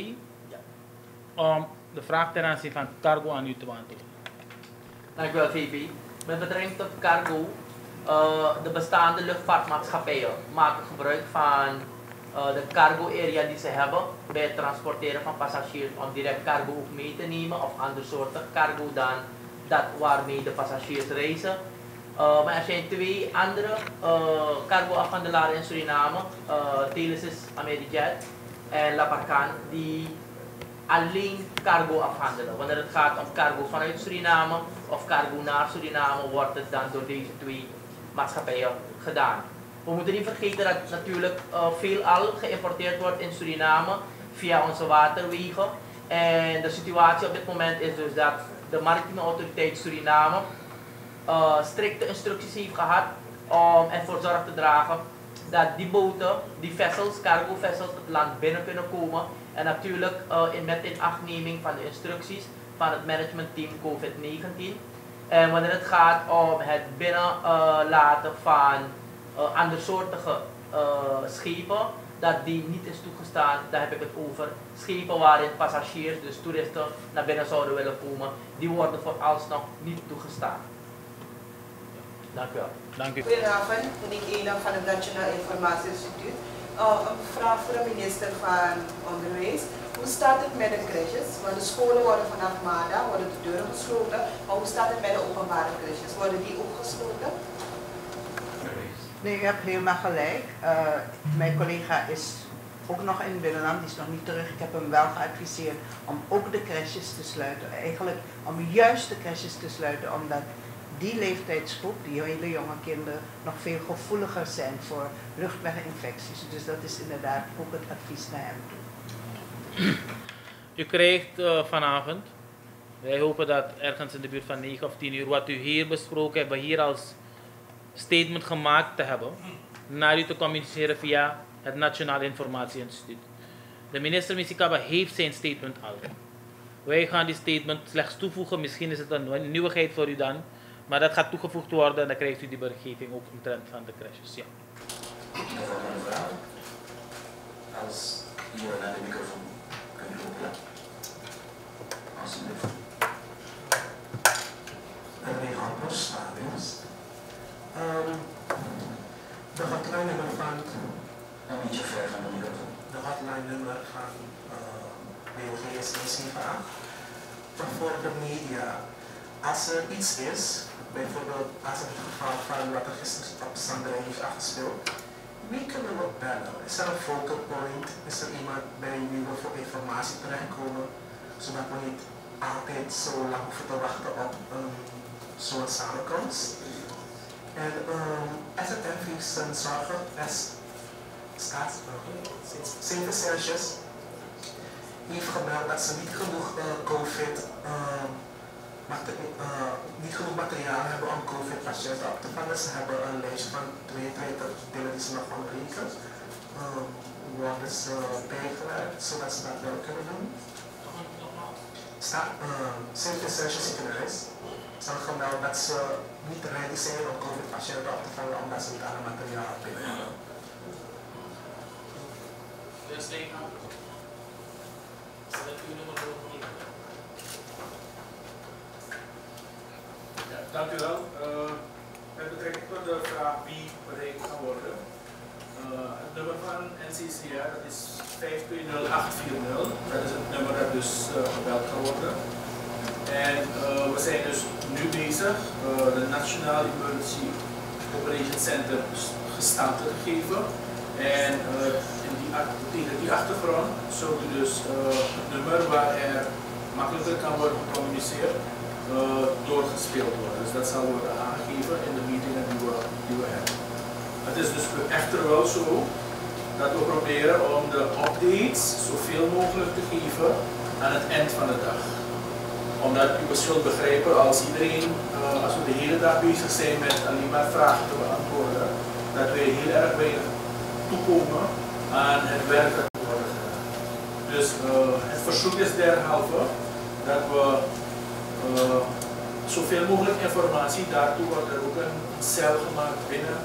om de vraag ten aanzien van cargo aan u te beantwoorden. Dank u wel, VP. Met betrekking tot cargo, de bestaande luchtvaartmaatschappijen maken gebruik van de cargo area die ze hebben bij het transporteren van passagiers om direct cargo ook mee te nemen of ander soorten cargo dan dat waarmee de passagiers reizen. Maar er zijn twee andere cargo-afhandelaren in Suriname, Telesis Amerijet en Laparcan, die alleen cargo afhandelen. Wanneer het gaat om cargo vanuit Suriname of cargo naar Suriname, wordt het dan door deze twee maatschappijen gedaan. We moeten niet vergeten dat natuurlijk veelal geïmporteerd wordt in Suriname via onze waterwegen. En de situatie op dit moment is dus dat de maritieme autoriteit Suriname strikte instructies heeft gehad om ervoor zorg te dragen dat die boten, die vessels, cargo vessels, het land binnen kunnen komen. En natuurlijk met inachtneming van de instructies van het managementteam COVID-19. En wanneer het gaat om het binnenlaten van andersoortige schepen, dat die niet is toegestaan, daar heb ik het over. Schepen waarin passagiers, dus toeristen, naar binnen zouden willen komen, die worden vooralsnog niet toegestaan. Dank u wel. Dank u. Goedenavond, meneer Ena van het Nationaal Informatie Instituut. Een vraag voor de minister van Onderwijs. Hoe staat het met de crèches? Want de scholen worden vanaf maandag, worden de deuren gesloten. Maar hoe staat het met de openbare crèches? Worden die ook gesloten? Nee, u hebt helemaal gelijk. Mijn collega is ook nog in het binnenland, die is nog niet terug. Ik heb hem wel geadviseerd om ook de crèches te sluiten. Eigenlijk om juist de crèches te sluiten, omdat die leeftijdsgroep, die hele jonge kinderen, nog veel gevoeliger zijn voor luchtweginfecties. Dus dat is inderdaad ook het advies naar hem toe. U krijgt vanavond, wij hopen dat ergens in de buurt van 9 of 10 uur, wat u hier besproken hebben, hier als statement gemaakt te hebben, naar u te communiceren via het Nationaal Informatie Instituut. De minister Misikaba heeft zijn statement al. Wij gaan die statement slechts toevoegen, misschien is het een nieuwigheid voor u dan, maar dat gaat toegevoegd worden en dan krijgt u die berichtgeving ook omtrent van de crashes. Ja. Als hier naar de microfoon kunnen lopen. Alsjeblieft. Meneer Ambros, de hotline nummer van een beetje ver van de microfoon. De hotline nummer van WOG is 178. Voor de media, als er iets is, bijvoorbeeld als in het geval van wat er gisteren op Sanderij heeft afgespeeld, wie kunnen we bellen? Is er een focal point? Is er iemand bij wie we voor informatie terechtkomen, zodat we niet altijd zo lang hoeven te wachten op zo'n samenkomst? En SFM heeft zijn zorgen als Sint-Sergius heeft gemeld dat ze niet genoeg niet genoeg materiaal hebben om COVID-patiënten op te vangen. Ze hebben een lijst van 22 dingen die ze nog ontbreken. Worden ze bijgewerkt zodat ze dat wel kunnen doen. Sint-Sergius ziekenhuis. Ze hebben gemeld dat ze niet ready zijn om COVID-patiënten op te vangen omdat ze niet alle materiaal binnen hebben. Dank u wel. Met betrekking tot de vraag wie bereikt kan worden. Het nummer van NCCR dat is 520840. Dat is het nummer dat dus gebeld kan worden. En we zijn dus nu bezig de National Emergency Operation Center gestalte te geven. En tegen die achtergrond zult u dus het nummer waar er makkelijker kan worden gecommuniceerd doorgespeeld worden. Dus dat zal worden aangegeven in de meetingen die we hebben. Het is dus echter wel zo dat we proberen om de updates zoveel mogelijk te geven aan het eind van de dag. Omdat u zult begrijpen, als iedereen, als we de hele dag bezig zijn met alleen maar vragen te beantwoorden, dat we heel erg weinig toekomen aan het werk dat wordt gedaan. Dus het verzoek is derhalve dat we zoveel mogelijk informatie. Daartoe wordt er ook een cel gemaakt binnen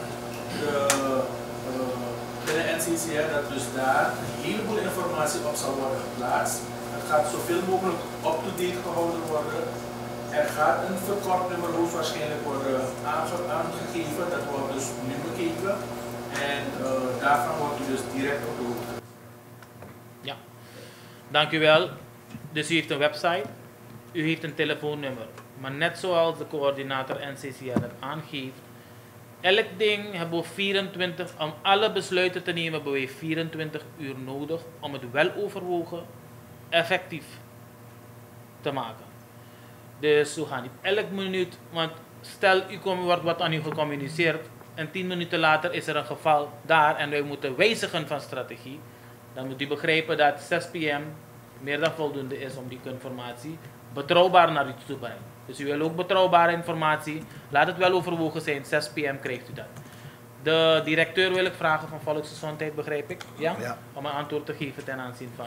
binnen NCCR, dat dus daar een heleboel informatie op zal worden geplaatst. Het gaat zoveel mogelijk up-to-date gehouden worden. Er gaat een verkort nummer hoogstwaarschijnlijk worden aangegeven, dat wordt dus nu bekeken. En daarvan wordt u dus direct op de hoogte. Ja, dank u wel. Dus u heeft een website, u heeft een telefoonnummer. Maar net zoals de coördinator NCCR dat aangeeft, elk ding hebben we 24, om alle besluiten te nemen hebben we 24 uur nodig om het wel overwogen effectief te maken. Dus we gaan niet elk minuut, want stel wordt wat aan u gecommuniceerd en 10 minuten later is er een geval daar en wij moeten wijzigen van strategie, dan moet u begrijpen dat 6 p.m. meer dan voldoende is om die informatie betrouwbaar naar u toe te brengen. Dus u wil ook betrouwbare informatie, laat het wel overwogen zijn, 6 p.m. krijgt u dat. De directeur wil ik vragen van Volksgezondheid, begrijp ik? Ja? Ja. Om een antwoord te geven ten aanzien van...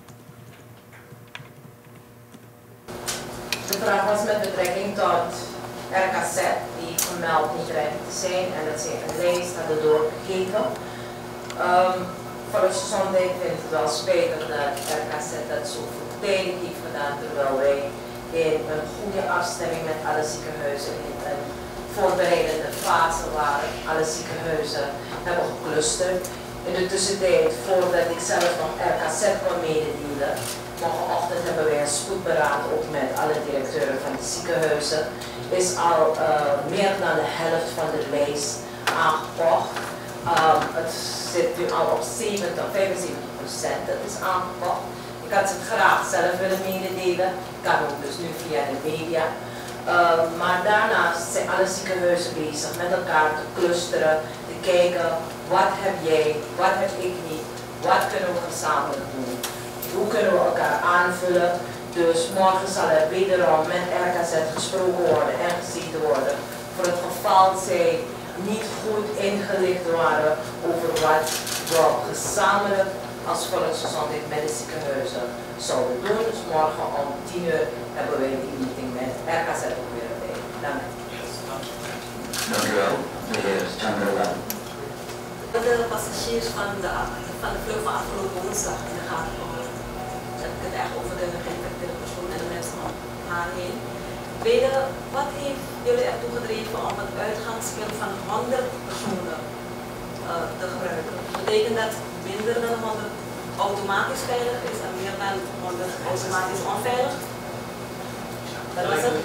De vraag was met betrekking tot RKZ, die vermeld niet recht te zijn en dat ze een lijst hadden doorgekeken. Volksgezondheid vindt het wel spijtig dat RKZ dat zo vroegtijdig heeft gedaan, terwijl wij in een goede afstemming met alle ziekenhuizen in een voorbereidende fase waren. Alle ziekenhuizen hebben geclusterd. In de tussentijd, voordat ik zelf nog RKZ kon mededelen, morgenochtend hebben wij een spoedberaad ook met alle directeuren van de ziekenhuizen. Is al meer dan de helft van de lijst aangekocht. Het zit nu al op 75%, dat is aangekocht. Ik had het graag zelf willen mededelen, kan ook dus nu via de media. Maar daarnaast zijn alle ziekenhuizen bezig met elkaar te clusteren, te kijken wat heb jij, wat heb ik niet, wat kunnen we gezamenlijk doen, hoe kunnen we elkaar aanvullen. Dus morgen zal er wederom met RKZ gesproken worden en gezien worden voor het geval zij niet goed ingelicht waren over wat we gezamenlijk als Volksgezondheid met de ziekenhuizen zouden doen. Dus morgen om 10 uur hebben wij die meeting met RKZ ook weer bij. Dank u. Dank u wel, de heer Chandra. De passagiers van de vlucht van afgelopen woensdag in de gaten houden. Dan heb ik het echt over de geïnfecteerde persoon en de mensen om haar heen. Wat heeft jullie ertoe gedreven om het uitgangspunt van 100 personen te gebruiken? Betekent dat minder dan 100 automatisch veilig is en meer dan 100 automatisch onveilig? Dat was het.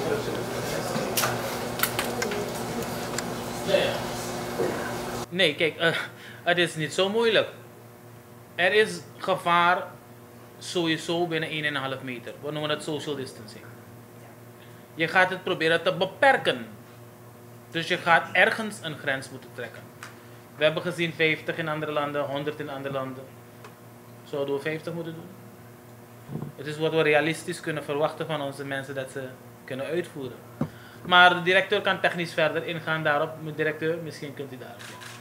Nee, kijk, het is niet zo moeilijk. Er is gevaar sowieso binnen 1,5 meter. We noemen het social distancing. Je gaat het proberen te beperken. Dus je gaat ergens een grens moeten trekken. We hebben gezien 50 in andere landen, 100 in andere landen. Zouden we 50 moeten doen? Het is wat we realistisch kunnen verwachten van onze mensen dat ze kunnen uitvoeren. Maar de directeur kan technisch verder ingaan daarop. Directeur, misschien kunt u daarop.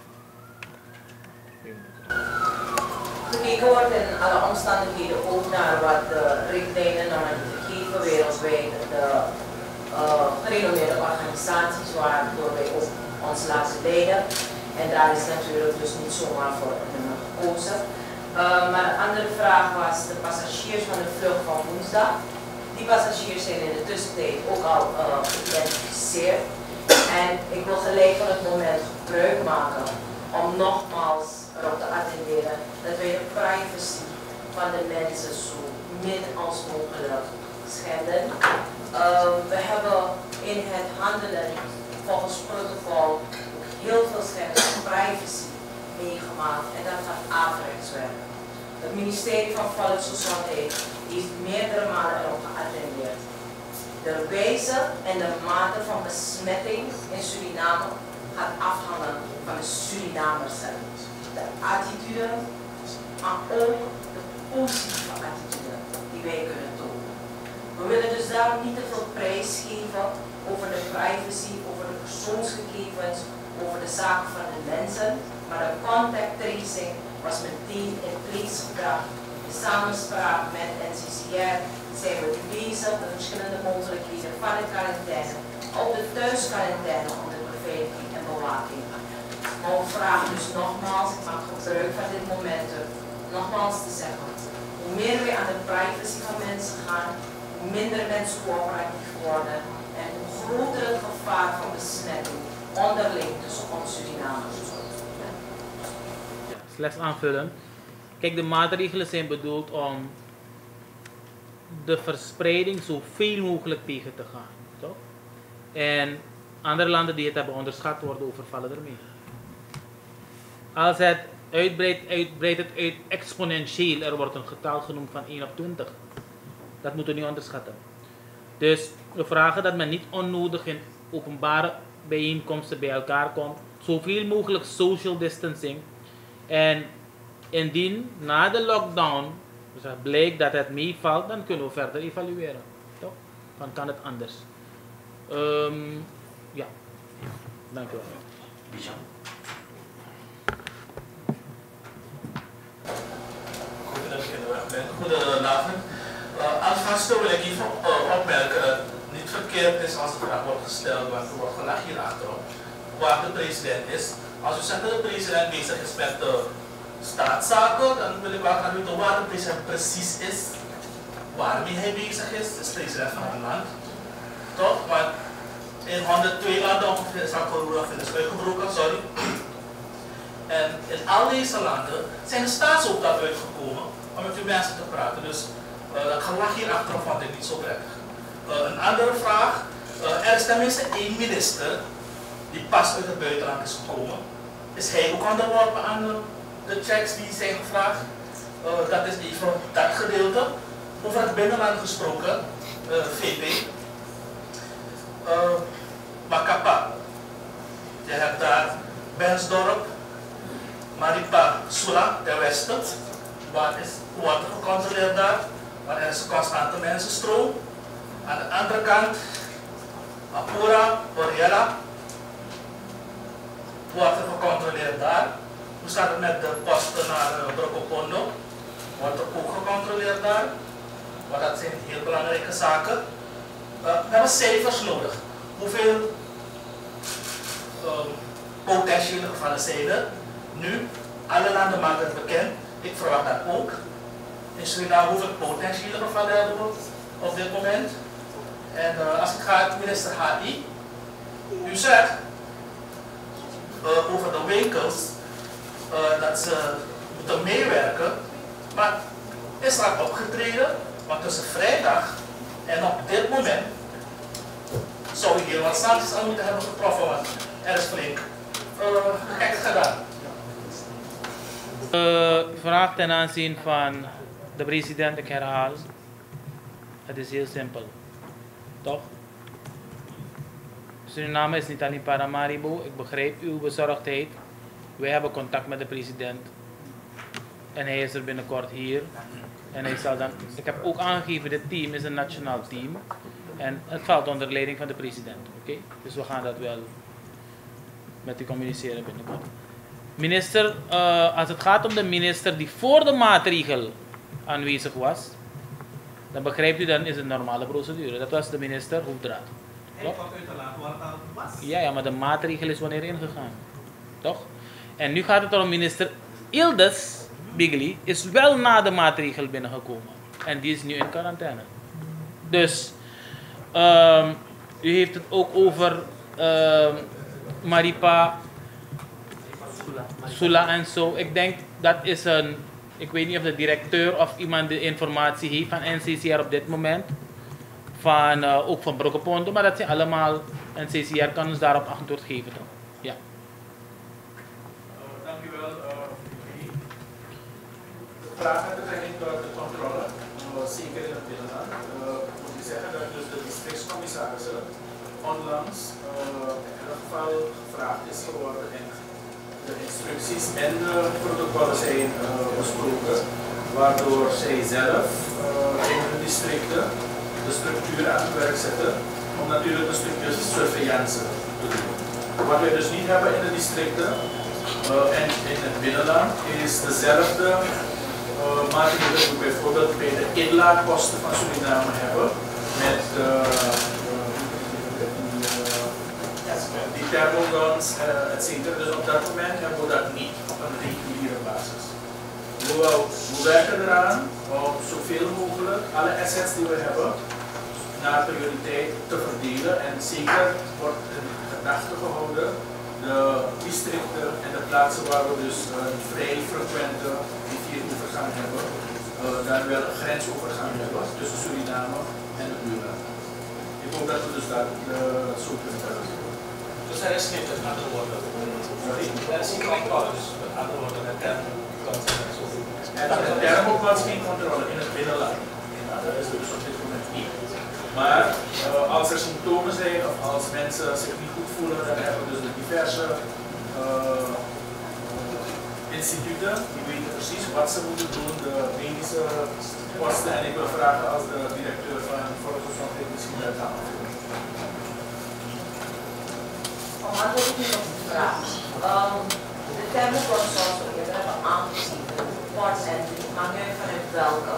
Gekeken wordt in alle omstandigheden ook naar wat de richtlijnen geven wereldwijd, de gerenommeerde organisaties waardoor wij ook ons laten leiden. En daar is natuurlijk dus niet zomaar voor een nummer gekozen. Maar de andere vraag was de passagiers van de vlucht van woensdag. Die passagiers zijn in de tussentijd ook al geïdentificeerd. En ik wil gelijk van het moment gebruik maken om nogmaals erop te attenderen dat wij de privacy van de mensen zo min als mogelijk schenden. We hebben in het handelen volgens protocol heel veel schendingen van privacy meegemaakt en dat gaat averechts werken. Het ministerie van Volksgezondheid heeft meerdere malen erop geattendeerd. De wijze en de mate van besmetting in Suriname gaat afhangen van de Surinamers zelf. De attitude, maar ook de positieve attitude die wij kunnen tonen. We willen dus daarom niet te veel prijs geven over de privacy, over de persoonsgegevens, over de zaken van de mensen, maar de contact tracing was meteen in place gebracht in samenspraak met NCCR zijn we bezig met verschillende mogelijkheden van de quarantaine, ook de thuisquarantaine onder beveiliging en bewaking. Maar we vragen dus nogmaals, ik maak gebruik van dit moment nogmaals te zeggen, hoe meer we aan de privacy van mensen gaan, hoe minder mensen coöperatief worden en hoe groter het gevaar van besmetting onderling tussen ons Surinamers wordt. Ja, slechts aanvullen. Kijk, de maatregelen zijn bedoeld om de verspreiding zoveel mogelijk tegen te gaan. Toch? En andere landen die het hebben onderschat worden overvallen ermee. Als het uitbreidt het uit exponentieel. Er wordt een getal genoemd van 1 op 20. Dat moeten we niet onderschatten. Dus we vragen dat men niet onnodig in openbare bijeenkomsten bij elkaar komt. Zoveel mogelijk social distancing. En indien na de lockdown dus het blijkt dat het meevalt, dan kunnen we verder evalueren. Toch? Dan kan het anders. Ja, dank u wel. Goedenavond. Alvast wil ik even opmerken dat het niet verkeerd is als de vraag wordt gesteld, want er wordt gelachen hier achterop, waar de president is. Als u zegt dat de president bezig is met de staatszaken, dan wil ik wel graag weten waar de president precies is, waarmee hij bezig is. Het is president van een land. Toch? Want in 102 landen ongeveer is al coronavirus uitgebroken, sorry. En in al deze landen zijn de staatshoofden uitgekomen om met uw mensen te praten. Dus dat gelach hier achteraf vond ik niet zo prettig. Een andere vraag. Er is tenminste één minister die pas uit het buitenland is gekomen. Is hij ook onderworpen aan de checks die zijn gevraagd? Dat is even dat gedeelte. Over het binnenland gesproken, VP. Macapa. Je hebt daar Bensdorp, Maripa, Sula, ten westen. Waar wordt er gecontroleerd daar? Maar er is een constante mensenstroom. Aan de andere kant, Apura, Oriella, wordt er gecontroleerd daar. Hoe staat het met de posten naar Brokopondo? Wordt er ook gecontroleerd daar? Maar dat zijn heel belangrijke zaken. We hebben cijfers nodig. Hoeveel potentiële gevallen zijn er? Nu, alle landen maken het bekend. Ik verwacht dat ook. In Suriname hoeveel potentiële gevallen hebben we op dit moment. En als het gaat, minister H.I. U zegt over de winkels dat ze moeten meewerken. Maar is er al opgetreden? Want tussen vrijdag en op dit moment zou je heel wat sancties aan moeten hebben getroffen. Want er is flink gek gedaan. Vraag ten aanzien van de president, ik herhaal. Het is heel simpel. Toch? Suriname is niet alleen Paramaribo. Ik begrijp uw bezorgdheid. Wij hebben contact met de president. En hij is er binnenkort hier. En hij zal dan, ik heb ook aangegeven, dit team is een nationaal team. En het valt onder leiding van de president. Oké? Dus we gaan dat wel met u communiceren binnenkort. Minister, als het gaat om de minister die voor de maatregel aanwezig was, dan begrijpt u, dan is het een normale procedure. Dat was de minister Hoefdraad. Hij kwam uit te laten waar het aan was. Ja, maar de maatregel is wanneer ingegaan. Toch? En nu gaat het om minister Ildes Bigli is wel na de maatregel binnengekomen. En die is nu in quarantaine. Dus, u heeft het ook over Maripa, Sula en zo. Ik denk dat is een, ik weet niet of de directeur of iemand de informatie heeft van NCCR op dit moment. Van, ook van Brokopondo, maar dat zijn allemaal, NCCR kan ons daarop antwoord geven. Toch? Ja. Dank u wel. De vraag met betrekking tot de controle, zeker in het binnenland, moet ik zeggen dat dus de districtscommissarissen onlangs in ieder geval gevraagd is geworden en de instructies en de protocollen zijn besproken, waardoor zij zelf in de districten de structuur aan het werk zetten om natuurlijk een stukje surveillance te doen. Wat wij dus niet hebben in de districten en in het binnenland is dezelfde maatregelen we bijvoorbeeld bij de inlaatkosten van Suriname hebben met die thermoguns, etc. Dus op dat moment hebben we dat niet op een reguliere basis. We werken eraan om zoveel mogelijk alle assets die we hebben naar prioriteit te verdelen en zeker wordt in gedachte gehouden de districten en de plaatsen waar we dus een vrij frequente rivierovergang hebben, daar wel een grensovergang hebben tussen Suriname en de buurland. Ik hoop dat we dus dat zo kunnen doen. Dus er is geen, met andere woorden, sorry, er is geen controle, met andere woorden, de thermocontrole. En de thermocontrole is geen controle in het binnenland. Ja, dat is er dus op dit moment niet. Maar als er symptomen zijn of als mensen zich niet goed voelen, dan hebben we dus de diverse instituten die weten precies wat ze moeten doen, de medische kosten. En ik wil vragen als de directeur van Volksgezondheid misschien dat aanvult. Om antwoord te geven op de vraag. De thermocontrole, zoals we eerder hebben aangezien, de ports en maakt nu vanuit welke,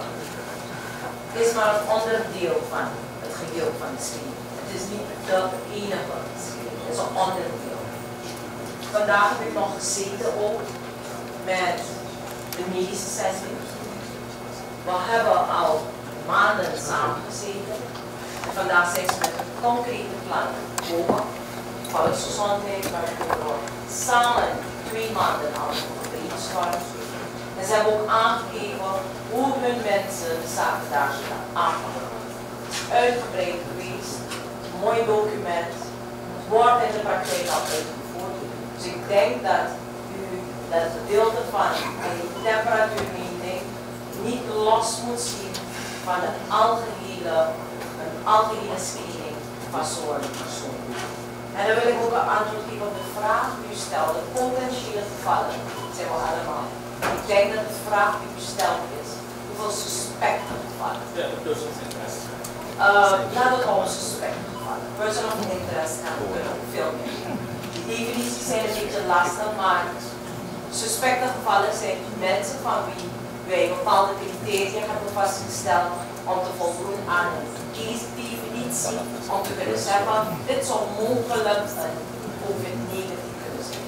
is maar een onderdeel van het geheel van de screening. Het is niet de enige screening, het is een onderdeel. Vandaag heb ik nog gezeten ook met de medische setting. We hebben al maanden samengezeten en vandaag zijn ze met een concrete plan gekomen. Volksgezondheid, waar we samen 2 maanden al brainstormen. En ze hebben ook aangegeven hoe hun mensen de zaken daar zullen aanpakken. Uitgebreid geweest, mooi document, wordt in de praktijk al uitgevoerd. Dus ik denk dat u dat gedeelte van de temperatuurmeting niet los moet zien van een algehele screening van zo'n persoon. En dan wil ik ook een antwoord geven op de vraag die u stelde, potentiële gevallen, zijn we allemaal. Ik denk dat de vraag die u stelt is, hoeveel suspecte gevallen? Ja, de person of interest. Laten we gewoon suspecte gevallen. Person of interest gaan we kunnen ook veel meer. Die definities zijn een beetje lastig, maar suspecte gevallen zijn mensen van wie wij bepaalde criteria hebben vastgesteld om te voldoen aan een definitie, om te kunnen zeggen, dit zou mogelijk een COVID-19 kunnen zijn.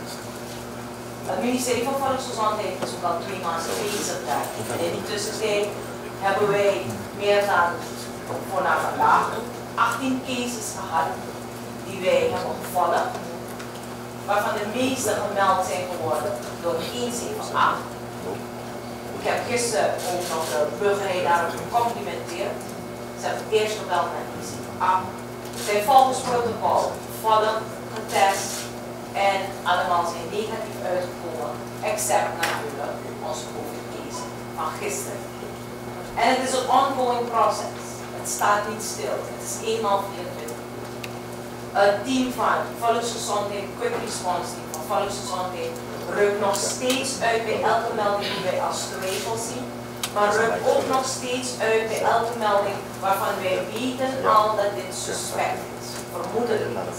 Het ministerie van Volksgezondheid is ook al 2 maanden bezig daar. En in die tussentijd hebben wij meer dan, voor na vandaag, 18 cases gehad die wij hebben gevolgd, waarvan de meeste gemeld zijn geworden door 178. Ik heb gisteren ook nog de burgerij daarop gecomplimenteerd. Ze hebben eerst gebeld naar 178. Ze zijn volgens protocol gevolgd, getest en allemaal zijn negatief uitgekomen, except natuurlijk onze COVID-case van gisteren. En het is een ongoing proces. Het staat niet stil. Het is eenmaal 24. Het team van Volksgezondheid, Quick Response Team van Volksgezondheid, rukt nog steeds uit bij elke melding die wij als twijfel zien, maar rukt ook nog steeds uit bij elke melding waarvan wij weten al dat dit suspect is, vermoedelijk is.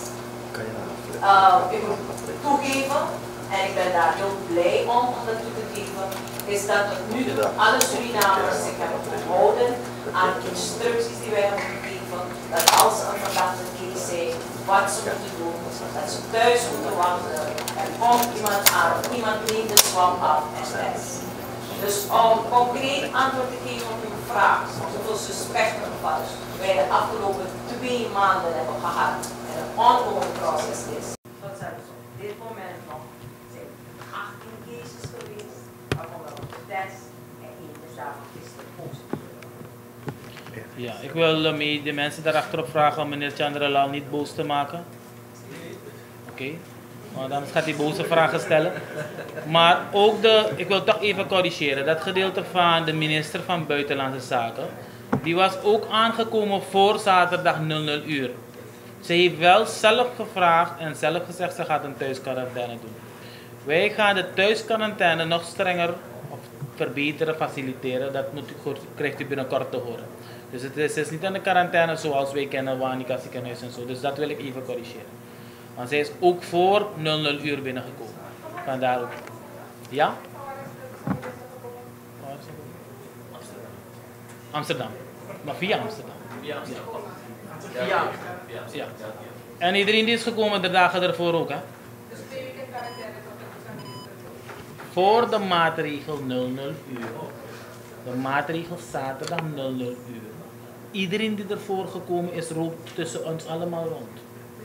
Ik moet toegeven, en ik ben daar heel blij om dat toe te geven, is dat nu alle Surinamers zich hebben gehouden aan de instructies die wij hebben gegeven, dat als ze een verdachte case zijn, wat ze moeten doen, dat ze thuis moeten wachten, er komt iemand aan, iemand neemt de swab af en test. Dus om concreet antwoord te geven op uw vraag, hoeveel suspecte gevallen wij de afgelopen 2 maanden hebben gehad en een ongoing proces is. Tot zelfs op dit moment nog zijn 18 cases geweest, waarvan we hebben getest en 1 is daarvan gisteren positief. Ja, ik wil de mensen daarachter op vragen om meneer Chandralal niet boos te maken. Oké, want anders gaat hij boze vragen stellen. Maar ook ik wil toch even corrigeren, dat gedeelte van de minister van Buitenlandse Zaken, die was ook aangekomen voor zaterdag 00 uur. Ze heeft wel zelf gevraagd en zelf gezegd ze gaat een thuisquarantaine doen. Wij gaan de thuisquarantaine nog strenger verbeteren, faciliteren. Dat krijgt u binnenkort te horen. Dus het is niet een quarantaine zoals wij kennen, Wanica ziekenhuis en zo. Dus dat wil ik even corrigeren. Want zij is ook voor 00 uur binnengekomen. Vandaar ook. Ja? Amsterdam. Maar via Amsterdam. Via Amsterdam. Ja. En iedereen die is gekomen de dagen ervoor ook, hè? Voor de maatregel 00 uur. De maatregel zaterdag 00 uur. Iedereen die ervoor gekomen is, loopt tussen ons allemaal rond.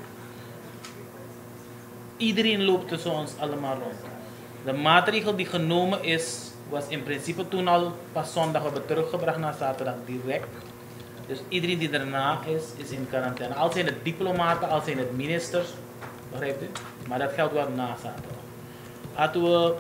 Iedereen loopt tussen ons allemaal rond. De maatregel die genomen is, was in principe toen al pas zondag hebben teruggebracht naar zaterdag direct. Dus iedereen die daarna is in quarantaine. Al zijn het diplomaten, al zijn het ministers. Begrijpt u? Maar dat geldt wel na zaterdag. Hadden we...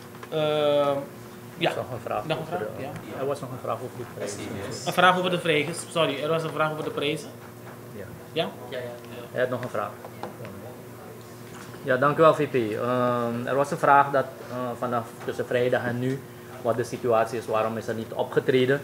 ja. Nog een vraag. Nog een vraag? Ja. Er was nog een vraag over de prijzen. Een vraag over de prijzen. Sorry, er was een vraag over de prijzen. Ja. Ja? Hij had nog een vraag. Ja, dank u wel, VP. Er was een vraag dat vanaf tussen vrijdag en nu, wat de situatie is, waarom is er niet opgetreden?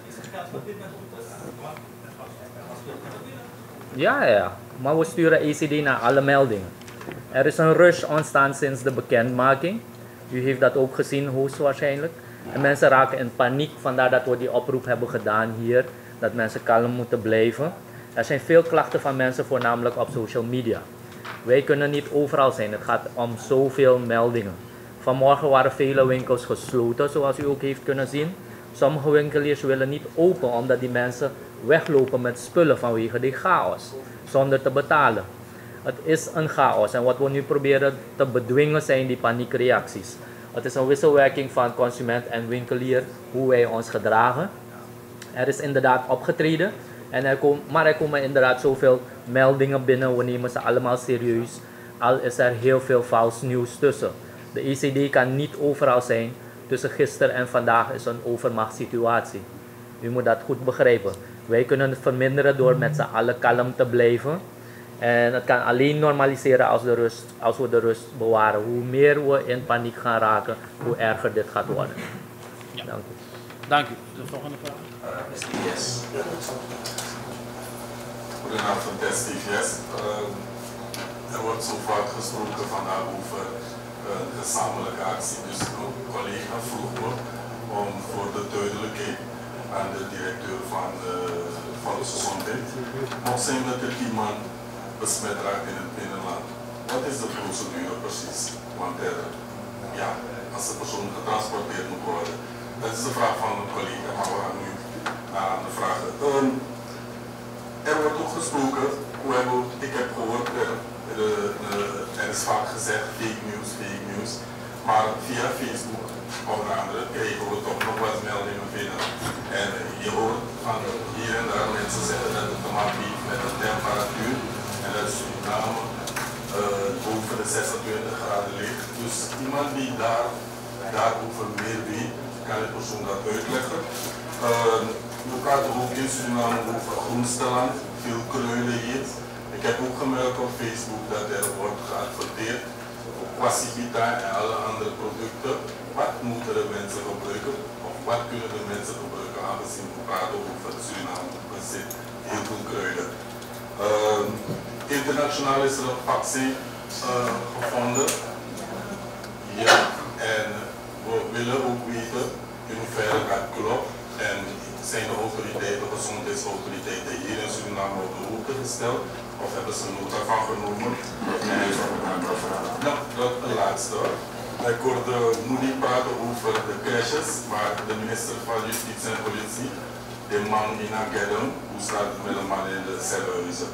Ja, maar we sturen ECD naar alle meldingen. Er is een rush ontstaan sinds de bekendmaking. U heeft dat ook gezien, hoogstwaarschijnlijk. En mensen raken in paniek, vandaar dat we die oproep hebben gedaan hier, dat mensen kalm moeten blijven. Er zijn veel klachten van mensen, voornamelijk op social media. Wij kunnen niet overal zijn, het gaat om zoveel meldingen. Vanmorgen waren vele winkels gesloten, zoals u ook heeft kunnen zien. Sommige winkeliers willen niet open, omdat die mensen weglopen met spullen vanwege die chaos, zonder te betalen. Het is een chaos en wat we nu proberen te bedwingen zijn die paniekreacties. Het is een wisselwerking van consument en winkelier, hoe wij ons gedragen. Er is inderdaad opgetreden, maar er komen inderdaad zoveel meldingen binnen, we nemen ze allemaal serieus. Al is er heel veel vals nieuws tussen. De ECD kan niet overal zijn, tussen gisteren en vandaag is een overmachtssituatie. U moet dat goed begrijpen. Wij kunnen het verminderen door met z'n allen kalm te blijven. En het kan alleen normaliseren als we de rust bewaren. Hoe meer we in paniek gaan raken, hoe erger dit gaat worden. Ja. Dank u. Dank u. De volgende vraag. Yes. Goedenavond, Steve. Yes. Er wordt zo vaak gesproken vandaag over een gezamenlijke actie. Dus een collega vroeg me om voor de duidelijkheid aan de directeur van de volksgezondheid. Mocht zijn dat er iemand besmet raakt in het binnenland, wat is de procedure precies? Want als de persoon getransporteerd moet worden. Dat is de vraag van een collega, maar we gaan nu aan de vragen. Er wordt ook gesproken, ik heb gehoord, er is vaak gezegd fake news, maar via Facebook onder andere krijgen we toch nog wat meldingen binnen. En je hoort van hier en daar mensen zeggen dat het te maken heeft met de temperatuur en dat Suriname boven de 26 graden ligt. Dus iemand die daarover meer weet, kan de persoon dat uitleggen. We praten ook in Suriname over groensteland, veel kruiden heet. Ik heb ook gemerkt op Facebook dat er wordt geadverteerd op Quasivita en alle andere producten. Wat moeten de mensen gebruiken of wat kunnen de mensen gebruiken aangezien we praten over Suriname bezit heel veel kruiden. Internationaal is er een vaccin gevonden. Ja, en we willen ook weten in hoeverre dat klopt. En zijn de autoriteiten, gezondheidsautoriteiten hier in Suriname op de hoogte gesteld? Of hebben ze nota van genomen? Nou, dat de laatste. Ik hoorde Moody praten over de crashes, maar de minister van Justitie en Politie, de man in Agedem, hoe staat het met de man in de celhuizen?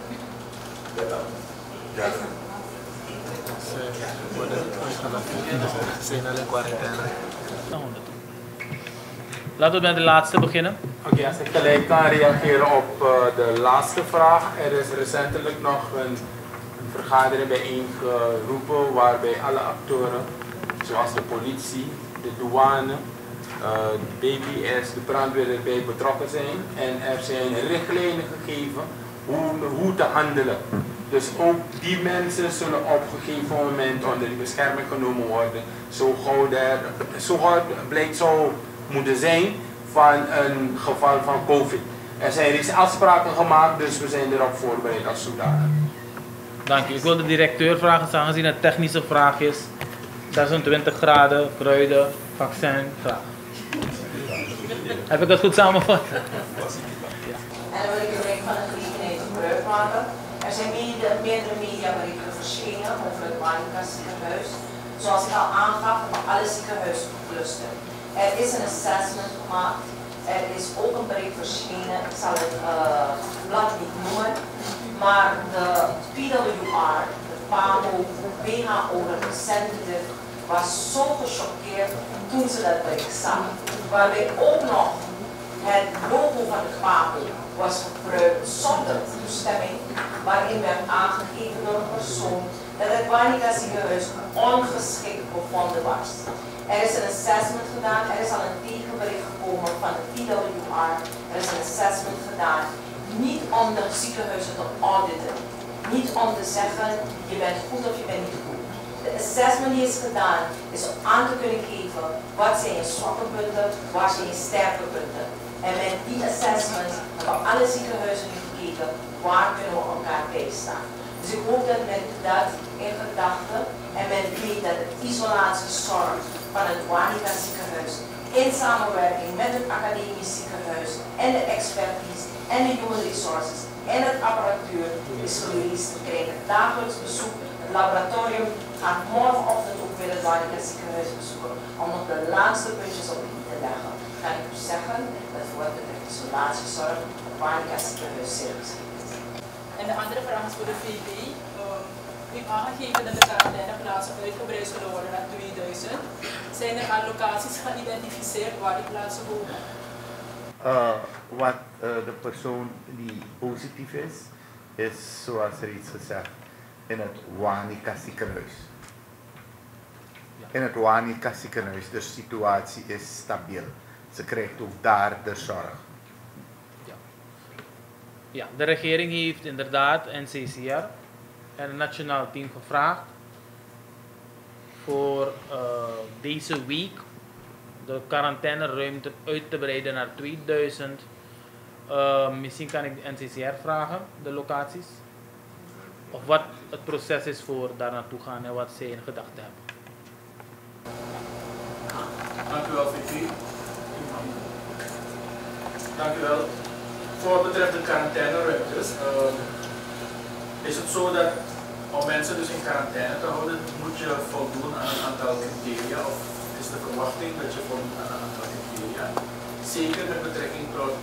Ja. Laten we met de laatste beginnen. Oké, als ik gelijk kan reageren op de laatste vraag. Er is recentelijk nog een vergadering bijeengeroepen waarbij alle actoren, zoals de politie, de douane, BPS, de brandweer erbij betrokken zijn. En er zijn richtlijnen gegeven hoe te handelen. Dus ook die mensen zullen op een gegeven moment onder die bescherming genomen worden. Zo gauw het blijkt zo moeten zijn van een geval van COVID. Er zijn reeds afspraken gemaakt, dus we zijn erop voorbereid als zodanig. Dank u. Ik wil de directeur vragen, aangezien het een technische vraag is. 26 graden, kruiden, vaccin, vraag. Heb ik dat goed samengevat? En dan wil ik u van de gelegenheid gebruik maken. Er zijn meerdere mediaberichten verschenen over het Wanica ziekenhuis. Zoals ik al aangaf, voor alle ziekenhuiscluster. Er is een assessment gemaakt. Er is ook een bericht verschenen. Ik zal het blad niet noemen. Maar de PWR, de PAMO, WHO representative, was zo gechoqueerd toen ze dat bericht zag. Waarbij ook nog het logo van de PAMO was gebruikt zonder toestemming, waarin werd aangegeven door een persoon dat het Wanica ziekenhuis ongeschikt bevonden was. Er is een assessment gedaan, er is al een tegenbericht gekomen van de PWR, er is een assessment gedaan, niet om de ziekenhuizen te auditen, niet om te zeggen je bent goed of je bent niet goed. De assessment die is gedaan is om aan te kunnen geven wat zijn je zwakke punten, waar zijn je sterke punten. En met die assessment hebben alle ziekenhuizen nu gekeken waar kunnen we elkaar bijstaan. Dus ik hoop dat men dat in gedachten en men weet dat de isolatiezorg van het Wanica ziekenhuis in samenwerking met het academisch ziekenhuis en de expertise en de human resources en het apparatuur is geweest. We krijgen dagelijks bezoek. Het laboratorium gaat morgenochtend ook weer het Wanica ziekenhuis bezoeken om nog de laatste puntjes op de i te leggen. Kan ik u zeggen dat voor wat betreft isolatiezorg het Wanica ziekenhuis zeer geschikt is. En de andere vraag is voor de VP. U heeft aangegeven dat de quarantaineplaatsen uitgebreid zullen worden naar 2000. Zijn er al locaties geïdentificeerd waar die plaatsen horen? Wat de persoon die positief is zoals reeds gezegd in het Wanica ziekenhuis. In het Wanica ziekenhuis, de situatie is stabiel. Ze krijgt ook daar de zorg. Ja, de regering heeft inderdaad NCCR en een nationaal team gevraagd voor deze week de quarantaineruimte uit te breiden naar 2000. Misschien kan ik de NCCR vragen, de locaties. Of wat het proces is voor daar naartoe gaan en wat zij in gedachten hebben. Dank u wel, VP. Dank u wel. Voor betreft de quarantaineruimtes is het zo dat om mensen dus in quarantaine te houden, moet je voldoen aan een aantal criteria, of is de verwachting dat je voldoet aan een aantal criteria. Zeker met betrekking tot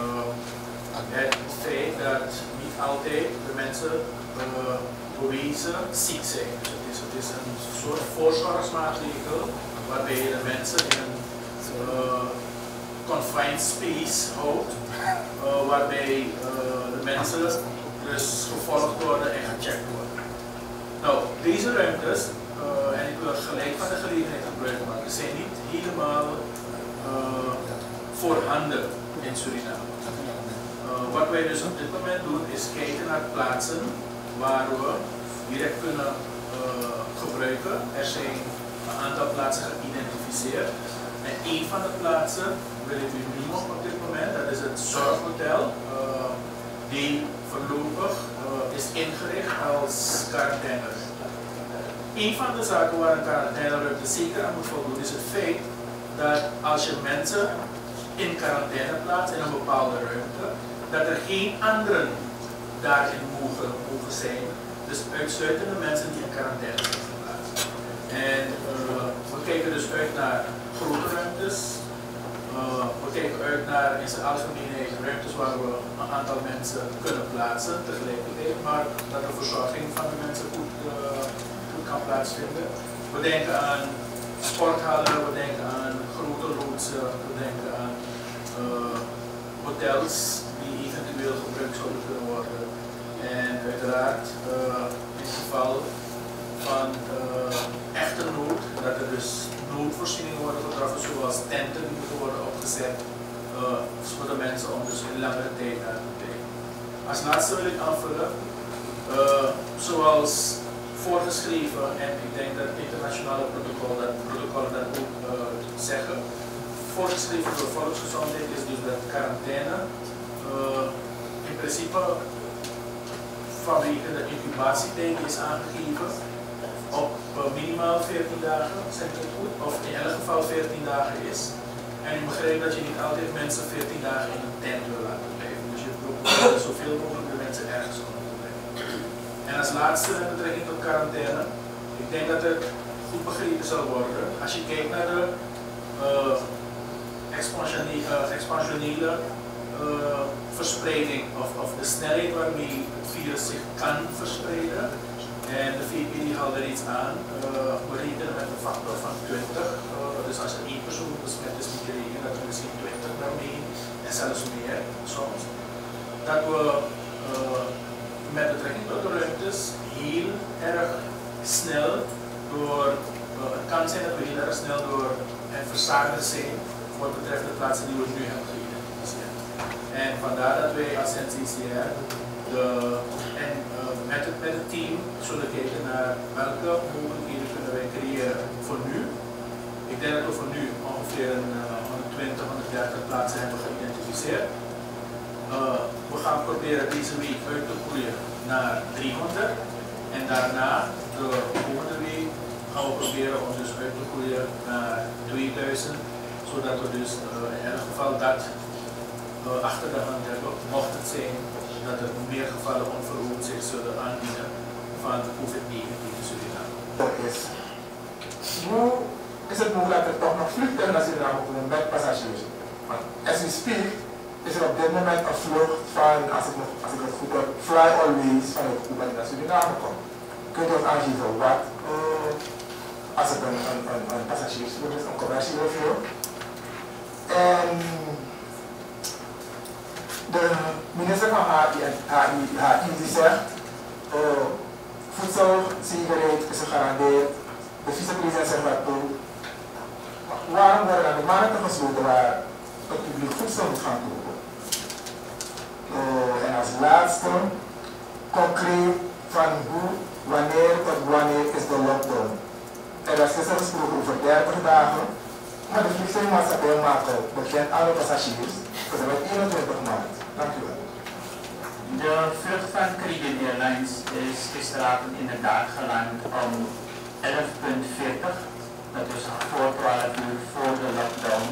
het feit dat niet altijd de mensen bewezen ziek zijn. Dus het is een soort voorzorgsmaatregel waarbij je de mensen in een confined space houdt, waarbij de mensen dus gevolgd worden en gecheckt worden. Nou, deze ruimtes, en ik wil gelijk van de gelegenheid gebruik maken, zijn niet helemaal voorhanden in Suriname. Wat wij dus op dit moment doen is kijken naar plaatsen waar we direct kunnen gebruiken. Er zijn een aantal plaatsen geïdentificeerd. En een van de plaatsen wil ik u noemen op dit moment, dat is het Zorghotel, die voorlopig is ingericht als quarantaineruimte. Een van de zaken waar een quarantaineruimte zeker aan moet voldoen is het feit dat als je mensen in quarantaine plaatst in een bepaalde ruimte, dat er geen anderen daarin mogen zijn. Dus uitsluitend de mensen die in quarantaine zijn geplaatst. En we kijken dus uit naar grote ruimtes. We kijken uit naar in zijn algemeenheid ruimtes waar we een aantal mensen kunnen plaatsen tegelijkertijd, maar dat de verzorging van de mensen goed kan plaatsvinden. We denken aan sporthallen, we denken aan grote loodsen, we denken aan hotels die eventueel gebruikt zouden kunnen worden. En uiteraard in het geval van echte nood, dat er dus noodvoorzieningen worden getroffen, zoals tenten die moeten worden opgezet voor de mensen om dus in langere tijd daar te blijven. Als laatste wil ik aanvullen, zoals voorgeschreven, en ik denk dat het internationale protocollen dat ook zeggen, voorgeschreven door volksgezondheid is dus dat quarantaine in principe vanwege de incubatietijd is aangegeven op minimaal 14 dagen, zeg ik het goed, of in elk geval 14 dagen is. En ik begreep dat je niet altijd mensen 14 dagen in een tent wil laten blijven. Dus je probeert zoveel mogelijk de mensen ergens onder te brengen. En als laatste met betrekking tot quarantaine, ik denk dat het goed begrepen zal worden. Als je kijkt naar de expansionele verspreiding of de snelheid waarmee het virus zich kan verspreiden. En de VP die haalde er iets aan. We rekenen met een factor van 20. Dus als er 1 persoon besmet is, moet je rekenen dat we misschien 20 daarmee en zelfs meer soms. Dat we met betrekking tot de ruimtes heel erg snel door, het kan zijn dat we heel erg snel door en verzadigd zijn voor wat betreft de plaatsen die we nu hebben geïdentificeerd. En vandaar dat wij als NCCR met het team zullen kijken naar welke mogelijkheden kunnen wij creëren voor nu. Ik denk dat we voor nu ongeveer 120, 130 plaatsen hebben geïdentificeerd. We gaan proberen deze week uit te groeien naar 300 en daarna de volgende week gaan we proberen om dus uit te groeien naar 2000, zodat we dus in elk geval dat achter de hand hebben, mocht het zijn dat er meer gevallen onverhoopt zich zullen aandienen van COVID-19 in Suriname. Hoe is het mogelijk dat er toch nog vliegtuigen naar Suriname komen met passagiers? Want as we speak is er op dit moment een vlucht van, als ik het goed heb, Fly Always vanuit Cuba naar Suriname komt. Kunt u ons aangeven wat, als het een passagiersvlucht is, een commerciële vlucht? En de minister van HI die zegt, voedselzekerheid is gegarandeerd, de vicepresident zegt dat ook. Waarom worden dan de markten gesloten waar het publiek voedsel moet gaan kopen? En als laatste, concreet van hoe, wanneer tot wanneer is de lockdown? Er is gisteren gesproken over 30 dagen, maar de vliegtuigmaatschappij maakt bekend aan de passagiers tot en met 21 maart. Dank u wel. De vlucht van Caribbean Airlines is gisteravond inderdaad geland om 11:40. Dat is voor 12 uur voor de lockdown.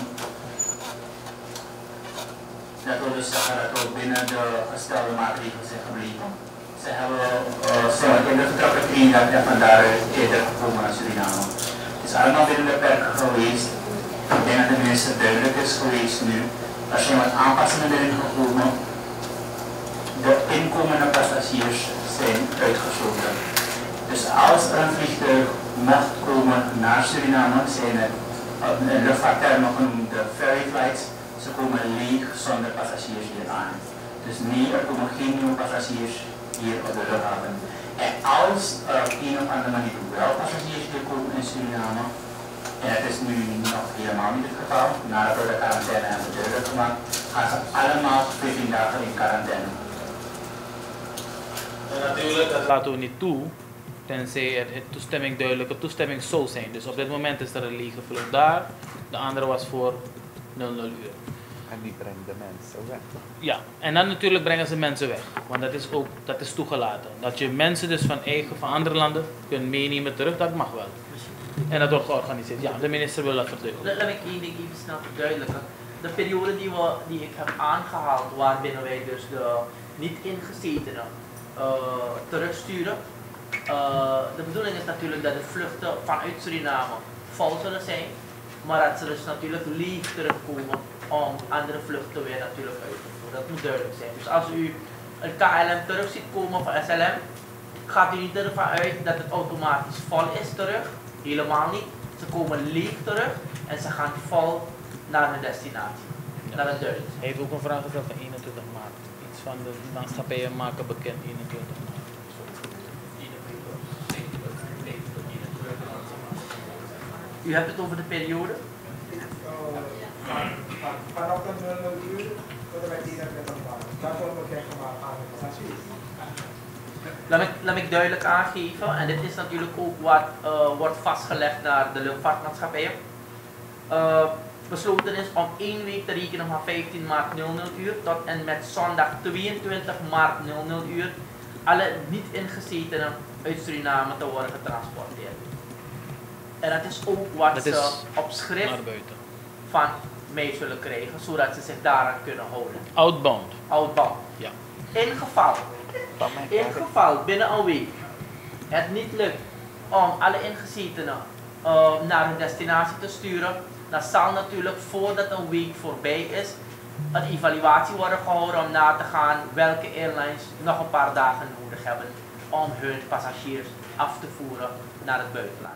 Dat wil dus zeggen dat we binnen de gestelde maatregelen zijn gebleven. Ze hebben in de vertrokken 33 en van daaruit eerder gekomen naar Suriname. Het is allemaal binnen de perken geweest. Ik denk dat de minister duidelijk is geweest nu. Er zijn wat aanpassingen erin gekomen. De inkomende passagiers zijn uitgesloten. Dus als er een vliegtuig mocht komen naar Suriname, zijn het in luchtvaarttermen genoemd de ferry flights. Ze komen leeg zonder passagiers hier aan. Dus nee, er komen geen nieuwe passagiers hier op de luchthaven. En als er op een of andere manier wel passagiers hier komen in Suriname, en het is nu nog helemaal niet het geval, nadat we de quarantaine hebben duidelijk gemaakt, gaan ze allemaal 14 dagen in quarantaine. En natuurlijk, dat laten we niet toe, tenzij er duidelijke toestemming zou zijn. Dus op dit moment is er een lege vlucht daar, de andere was voor 00 uur. En die brengen de mensen weg. Ja, en dan natuurlijk brengen ze mensen weg, want dat is toegelaten. Dat je mensen dus van andere landen kunt meenemen terug, dat mag wel. En dat wordt georganiseerd. Ja, de minister wil dat verduidelijken. Laat ik één ding even snel verduidelijken. De periode die ik heb aangehaald, waarbinnen wij dus de niet ingezetenen terugsturen. De bedoeling is natuurlijk dat de vluchten vanuit Suriname vol zullen zijn, maar dat ze dus natuurlijk leeg terugkomen om andere vluchten weer natuurlijk uit te voeren. Dat moet duidelijk zijn. Dus als u een KLM terug ziet komen van SLM, gaat u niet ervan uit dat het automatisch vol is terug. Helemaal niet. Ze komen leeg terug en ze gaan vol naar hun destinatie. Ja. Naar het duidelijk. Hij heeft ook een vraag gesteld van 21 maart. Iets van de maatschappijen maken bekend 21 maart. U hebt het over de periode? Vanaf de 00 uur tot en met 21 maart. Dat wordt bekendgemaakt aan de passagiers. Laat ik duidelijk aangeven, en dit is natuurlijk ook wat wordt vastgelegd naar de luchtvaartmaatschappijen. Besloten is om 1 week te rekenen van 15 maart 00 uur tot en met zondag 22 maart 00 uur alle niet ingezetenen uit Suriname te worden getransporteerd. En dat is ook wat ze op schrift van mee zullen krijgen, zodat ze zich daaraan kunnen houden. Outbound. Outbound. Ja. In geval binnen een week het niet lukt om alle ingezetenen naar hun destinatie te sturen, dan zal natuurlijk voordat een week voorbij is een evaluatie worden gehouden om na te gaan welke airlines nog een paar dagen nodig hebben om hun passagiers af te voeren naar het buitenland.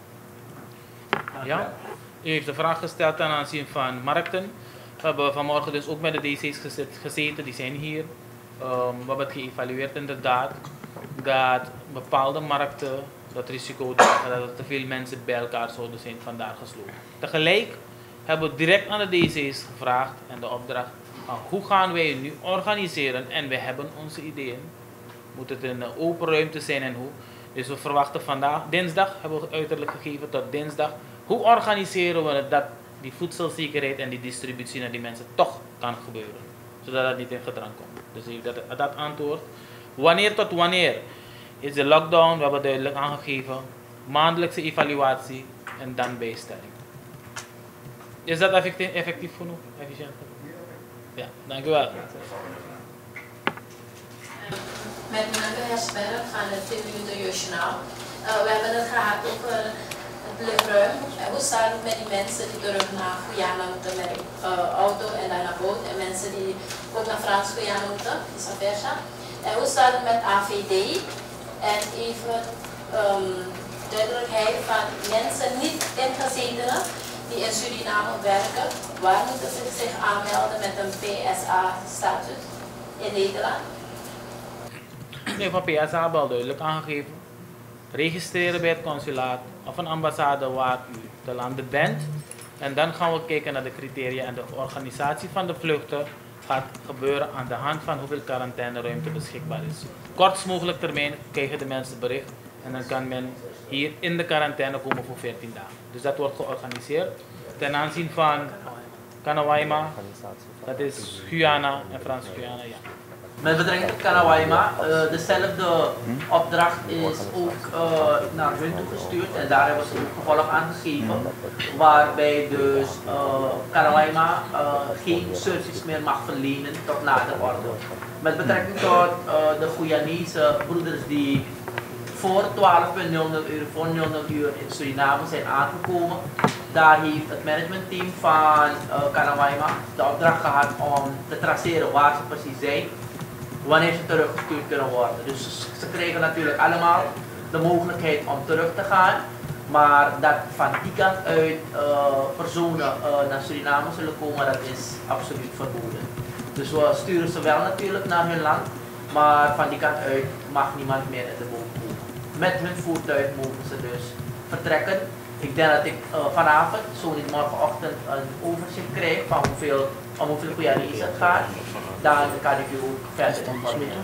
Ja, u heeft de vraag gesteld ten aanzien van markten. We hebben vanmorgen dus ook met de DC's gezeten, die zijn hier. We hebben het geëvalueerd inderdaad, dat bepaalde markten dat risico dragen dat er te veel mensen bij elkaar zouden zijn, vandaar gesloten. Tegelijk hebben we direct aan de DC's gevraagd en de opdracht, hoe gaan wij nu organiseren, en we hebben onze ideeën. Moet het in een open ruimte zijn en hoe. Dus we verwachten vandaag, dinsdag hebben we uiterlijk gegeven tot dinsdag. Hoe organiseren we het dat die voedselzekerheid en die distributie naar die mensen toch kan gebeuren. Zodat dat niet in gedrang komt. Dus dat antwoord. Wanneer tot wanneer is de lockdown? We hebben duidelijk aangegeven. Maandelijkse evaluatie en dan bijstelling. Is dat effectief genoeg? Efficiënt genoeg? Ja, dank u wel. Met Menke Hersberg van het 10 minuten Journaal. We hebben het gehad over het luchtruim. Hoe staat het met die mensen die terug naar Guyana moeten met auto en dan naar boot, en mensen die ook naar Frans-Guyana moeten, vice versa. En hoe staat het met AVD? En even duidelijkheid van mensen niet ingezetenen die in Suriname werken. Waar moeten ze zich aanmelden met een PSA-status in Nederland? Nee, van PSA hebben we al duidelijk aangegeven. Registreren bij het consulaat of een ambassade waar u te landen bent. En dan gaan we kijken naar de criteria, en de organisatie van de vluchten gaat gebeuren aan de hand van hoeveel quarantaineruimte beschikbaar is. Kortst mogelijk termijn krijgen de mensen bericht en dan kan men hier in de quarantaine komen voor 14 dagen. Dus dat wordt georganiseerd ten aanzien van Kanawaima, dat is Guyana en Frans-Guyana, ja. Met betrekking tot Kanawaima, dezelfde opdracht is ook naar hun toegestuurd en daar hebben ze ook gevolg aan gegeven, waarbij dus Kanawaima geen services meer mag verlenen tot nader orde. Met betrekking tot de Guyanese broeders die voor 12.00 voor 00 uur in Suriname zijn aangekomen, daar heeft het managementteam van Kanawaima de opdracht gehad om te traceren waar ze precies zijn, wanneer ze teruggestuurd kunnen worden. Dus ze kregen natuurlijk allemaal de mogelijkheid om terug te gaan, maar dat van die kant uit personen naar Suriname zullen komen, dat is absoluut verboden. Dus we sturen ze wel natuurlijk naar hun land, maar van die kant uit mag niemand meer in de boot komen. Met hun voertuig mogen ze dus vertrekken. Ik denk dat ik vanavond, zo niet morgenochtend, een overzicht krijg van om hoeveel Guyanese het gaat. Dan kan ik u ook verder informeren.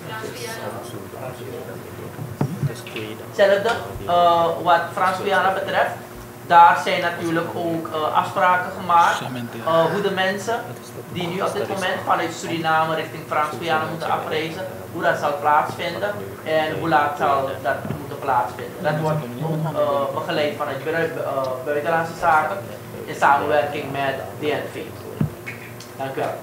Hetzelfde wat Frans-Guyana betreft. Daar zijn natuurlijk ook afspraken gemaakt hoe de mensen die nu op dit moment vanuit Suriname richting Frans-Guyana moeten afreizen, hoe dat zal plaatsvinden en hoe laat zal dat moeten plaatsvinden. Dat wordt ook begeleid vanuit Buitenlandse Zaken in samenwerking met DNV. Dank u wel.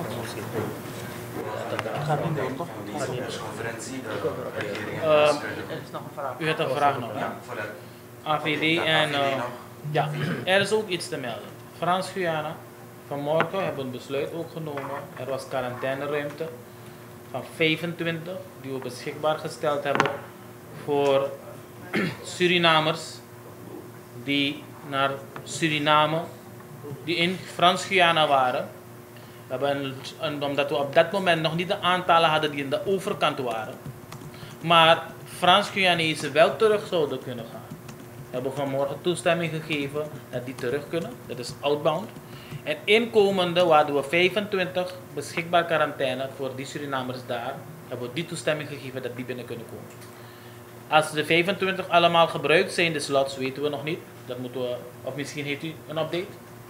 U heeft een vraag nog, ja? AVD en ja, er is ook iets te melden. Frans-Guyana, vanmorgen hebben we een besluit ook genomen. Er was quarantaineruimte van 25 die we beschikbaar gesteld hebben voor Surinamers die naar Suriname, die in Frans-Guyana waren. Omdat we op dat moment nog niet de aantallen hadden die in de overkant waren. Maar Frans-Guyanese wel terug zouden kunnen gaan. We hebben vanmorgen toestemming gegeven dat die terug kunnen. Dat is outbound. En inkomende hadden we 25 beschikbaar quarantaine voor die Surinamers daar. Hebben we die toestemming gegeven dat die binnen kunnen komen. Als de 25 allemaal gebruikt zijn, de slots weten we nog niet. Dat moeten we, of misschien heeft u een update?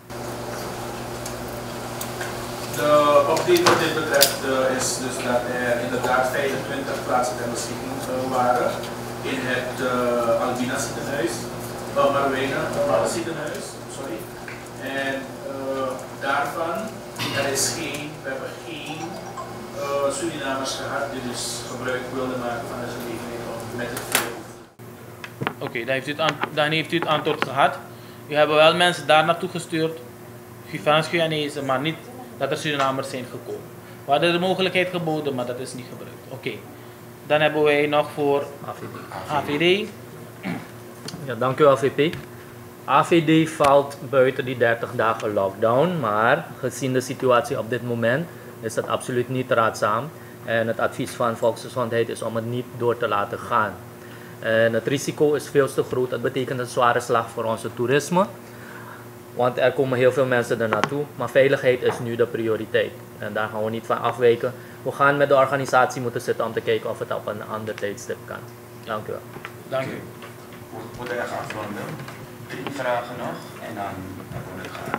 De update wat dit betreft is dus dat er inderdaad 25 plaatsen ter beschikking waren in het Albina ziekenhuis, Marwijnen ziekenhuis, sorry. En daarvan, we hebben geen Surinamers gehad die dus gebruik wilden maken van de gelegenheid om met het vliegen. Oké, dan heeft u het antwoord gehad. U hebben wel mensen daar naartoe gestuurd, van Guyanese, maar niet dat er Surinamers zijn gekomen. We hadden de mogelijkheid geboden, maar dat is niet gebruikt. Oké. Dan hebben wij nog voor AVD. Ja, dank u wel, VP. AVD valt buiten die 30 dagen lockdown, maar gezien de situatie op dit moment is dat absoluut niet raadzaam. En het advies van Volksgezondheid is om het niet door te laten gaan. En het risico is veel te groot. Dat betekent een zware slag voor onze toerisme. Want er komen heel veel mensen er naartoe. Maar veiligheid is nu de prioriteit. En daar gaan we niet van afwijken. We gaan met de organisatie moeten zitten om te kijken of het op een ander tijdstip kan. Dank u wel. Dank u. We moeten echt afronden. 3 vragen nog en dan hebben we het gehad.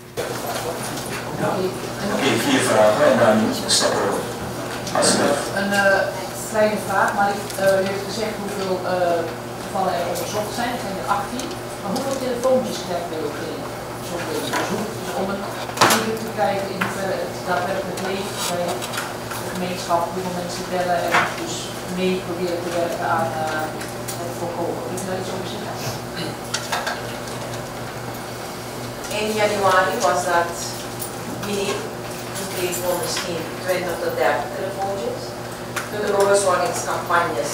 Oké, 4 vragen en dan stappen we. Een kleine vraag, maar u heeft gezegd hoeveel gevallen er onderzocht zijn. Er zijn er 18. Maar hoeveel telefoontjes krijgt bij ook zo'n onderzoek? Dus om een indruk te krijgen in hoeverre het daadwerkelijk leeft bij de gemeenschap, hoeveel mensen bellen en dus mee proberen te werken aan het voorkomen. Kunt u daar iets over zeggen? In januari was dat meer. Toen kregen we misschien 20 tot 30 telefoontjes. Toen de bewustwordingscampagnes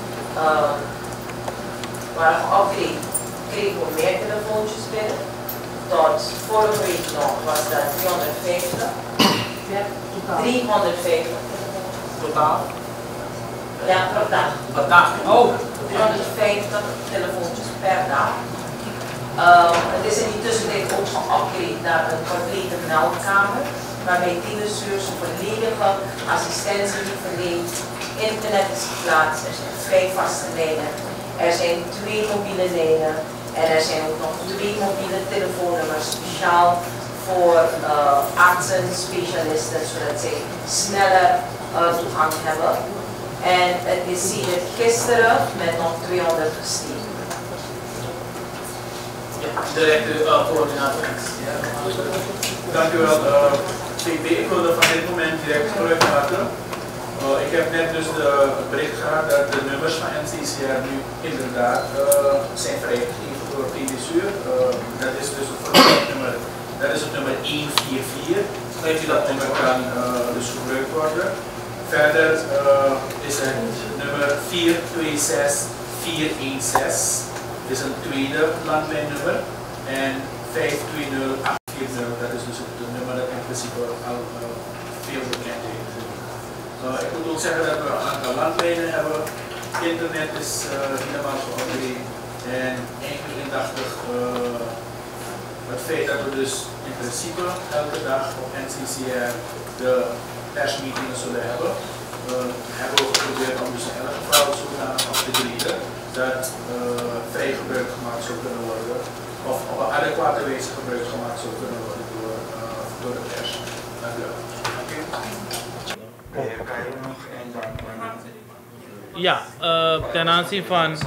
waren geupgrade, kregen we meer telefoontjes binnen. Tot vorige week nog was dat 350. Ja, 350. Totaal? Ja, per dag. Per dag? Oh! 350 telefoontjes per dag. Het is in die tussentijd ook geupgrade naar een complete meldkamer, waarbij telesuurs volledige assistentie verleent. Internet is geplaatst, er zijn 5 vaste lijnen, er zijn 2 mobiele lijnen en er zijn ook nog 2 mobiele telefoonnummers speciaal voor artsen, specialisten, zodat zij sneller toegang hebben. En het is sinds gisteren met nog 200 gestegen. Directe coördinator. Dank u wel, VP. Ik wilde van dit moment direct gebruik maken. Ik heb net dus het bericht gehad dat de nummers van NCCR nu inderdaad zijn vrijgegeven door TDSUR. Dat is dus het nummer, dat is het nummer 144. Dat nummer kan dus gebruikt worden. Verder is het nummer 426416. Dit is een tweede landlijnnummer. En 520840, dat is dus het nummer dat in principe al veel bekend heeft. Ik moet ook zeggen dat we een aantal landlijnen hebben. Internet is helemaal geüpgrade. En eigenlijk indachtig het feit dat we dus in principe elke dag op NCCR de persmeetingen zullen hebben. Hebben we geprobeerd om dus in elk geval zodanig af te greden dat vrij gebruik gemaakt zou kunnen worden, of op een adequate wijze gebruik gemaakt zou kunnen worden door de pers. Dank u wel. Ja, ten aanzien van,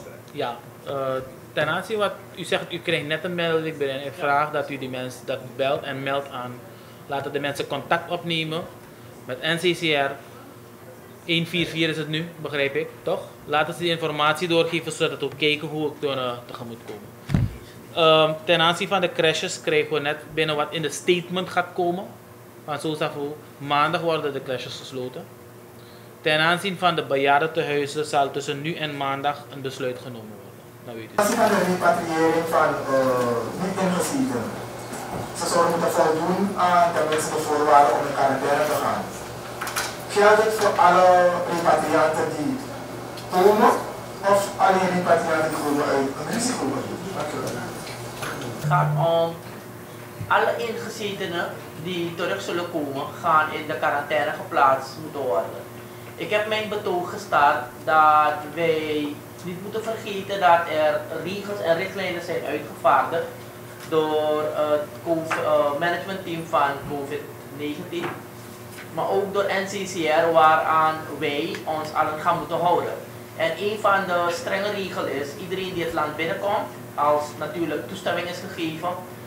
ten aanzien wat u zegt, u krijgt net een melding binnen. Ik vraag dat u die mensen dat belt en meldt aan. Laten de mensen contact opnemen met NCCR. 144 is het nu, begrijp ik, toch? Laten ze die informatie doorgeven zodat we kijken hoe we kunnen tegemoet komen. Ten aanzien van de crashes krijgen we net binnen wat in de statement gaat komen. Want zo zeggen we, maandag worden de crashes gesloten. Ten aanzien van de bejaardentehuizen zal tussen nu en maandag een besluit genomen worden. Nou weet u. Ten aanzien van de repatriëring van niet-ingezetenen. Ze zullen moeten voldoen aan tenminste de voorwaarden om in quarantaine te gaan. Geldt het voor alle repatrianten die komen of alleen repatrianten die komen uit een risicogebied? Het gaat om alle ingezetenen die terug zullen komen, gaan in de quarantaine geplaatst moeten worden. Ik heb mijn betoog gestart dat wij niet moeten vergeten dat er regels en richtlijnen zijn uitgevaardigd door het managementteam van COVID-19. Maar ook door NCCR waaraan wij ons allen gaan moeten houden. En een van de strenge regels is, iedereen die het land binnenkomt, als natuurlijk toestemming is gegeven,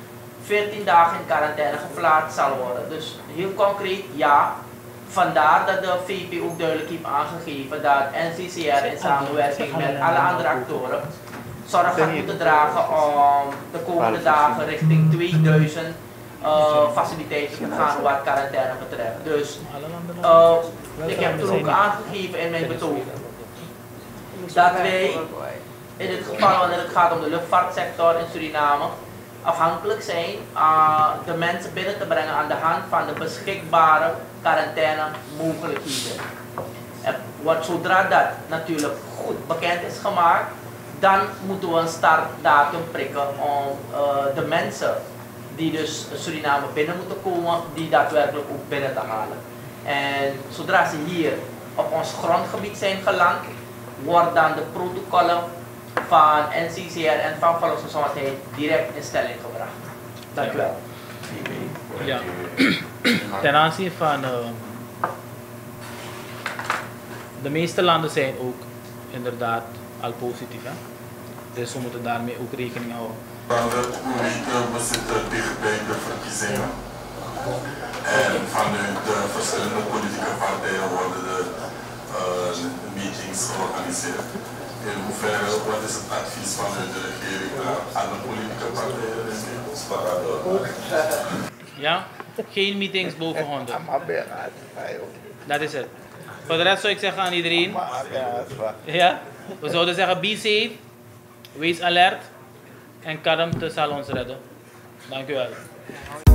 14 dagen in quarantaine geplaatst zal worden. Dus heel concreet, ja. Vandaar dat de VP ook duidelijk heeft aangegeven dat NCCR in samenwerking met alle andere actoren zorg gaat moeten dragen om de komende dagen richting 2000 faciliteiten te gaan wat quarantaine betreft. Dus ik heb toen ook aangegeven in mijn betoog dat wij in dit geval wanneer het gaat om de luchtvaartsector in Suriname afhankelijk zijn de mensen binnen te brengen aan de hand van de beschikbare quarantaine mogelijkheden. En zodra dat natuurlijk goed bekend is gemaakt, dan moeten we een startdatum prikken om de mensen die dus Suriname binnen moeten komen, die daadwerkelijk ook binnen te halen. En zodra ze hier op ons grondgebied zijn geland, wordt dan de protocollen van NCCR en van Volksgezondheid direct in stelling gebracht. Dank u wel. Ja. Ten aanzien van de meeste landen zijn ook inderdaad al positief. Hè? Dus we moeten daarmee ook rekening houden. We zitten dicht bij de verkiezingen. En vanuit de verschillende politieke partijen worden de meetings georganiseerd. In hoeverre, wat is het advies vanuit de regering aan de politieke partijen in Ja, geen meetings boven 100. Dat is het. Voor de rest zou ik zeggen aan iedereen, ja, we zouden zeggen be safe, wees alert en kalmte zal ons redden. Dank u wel.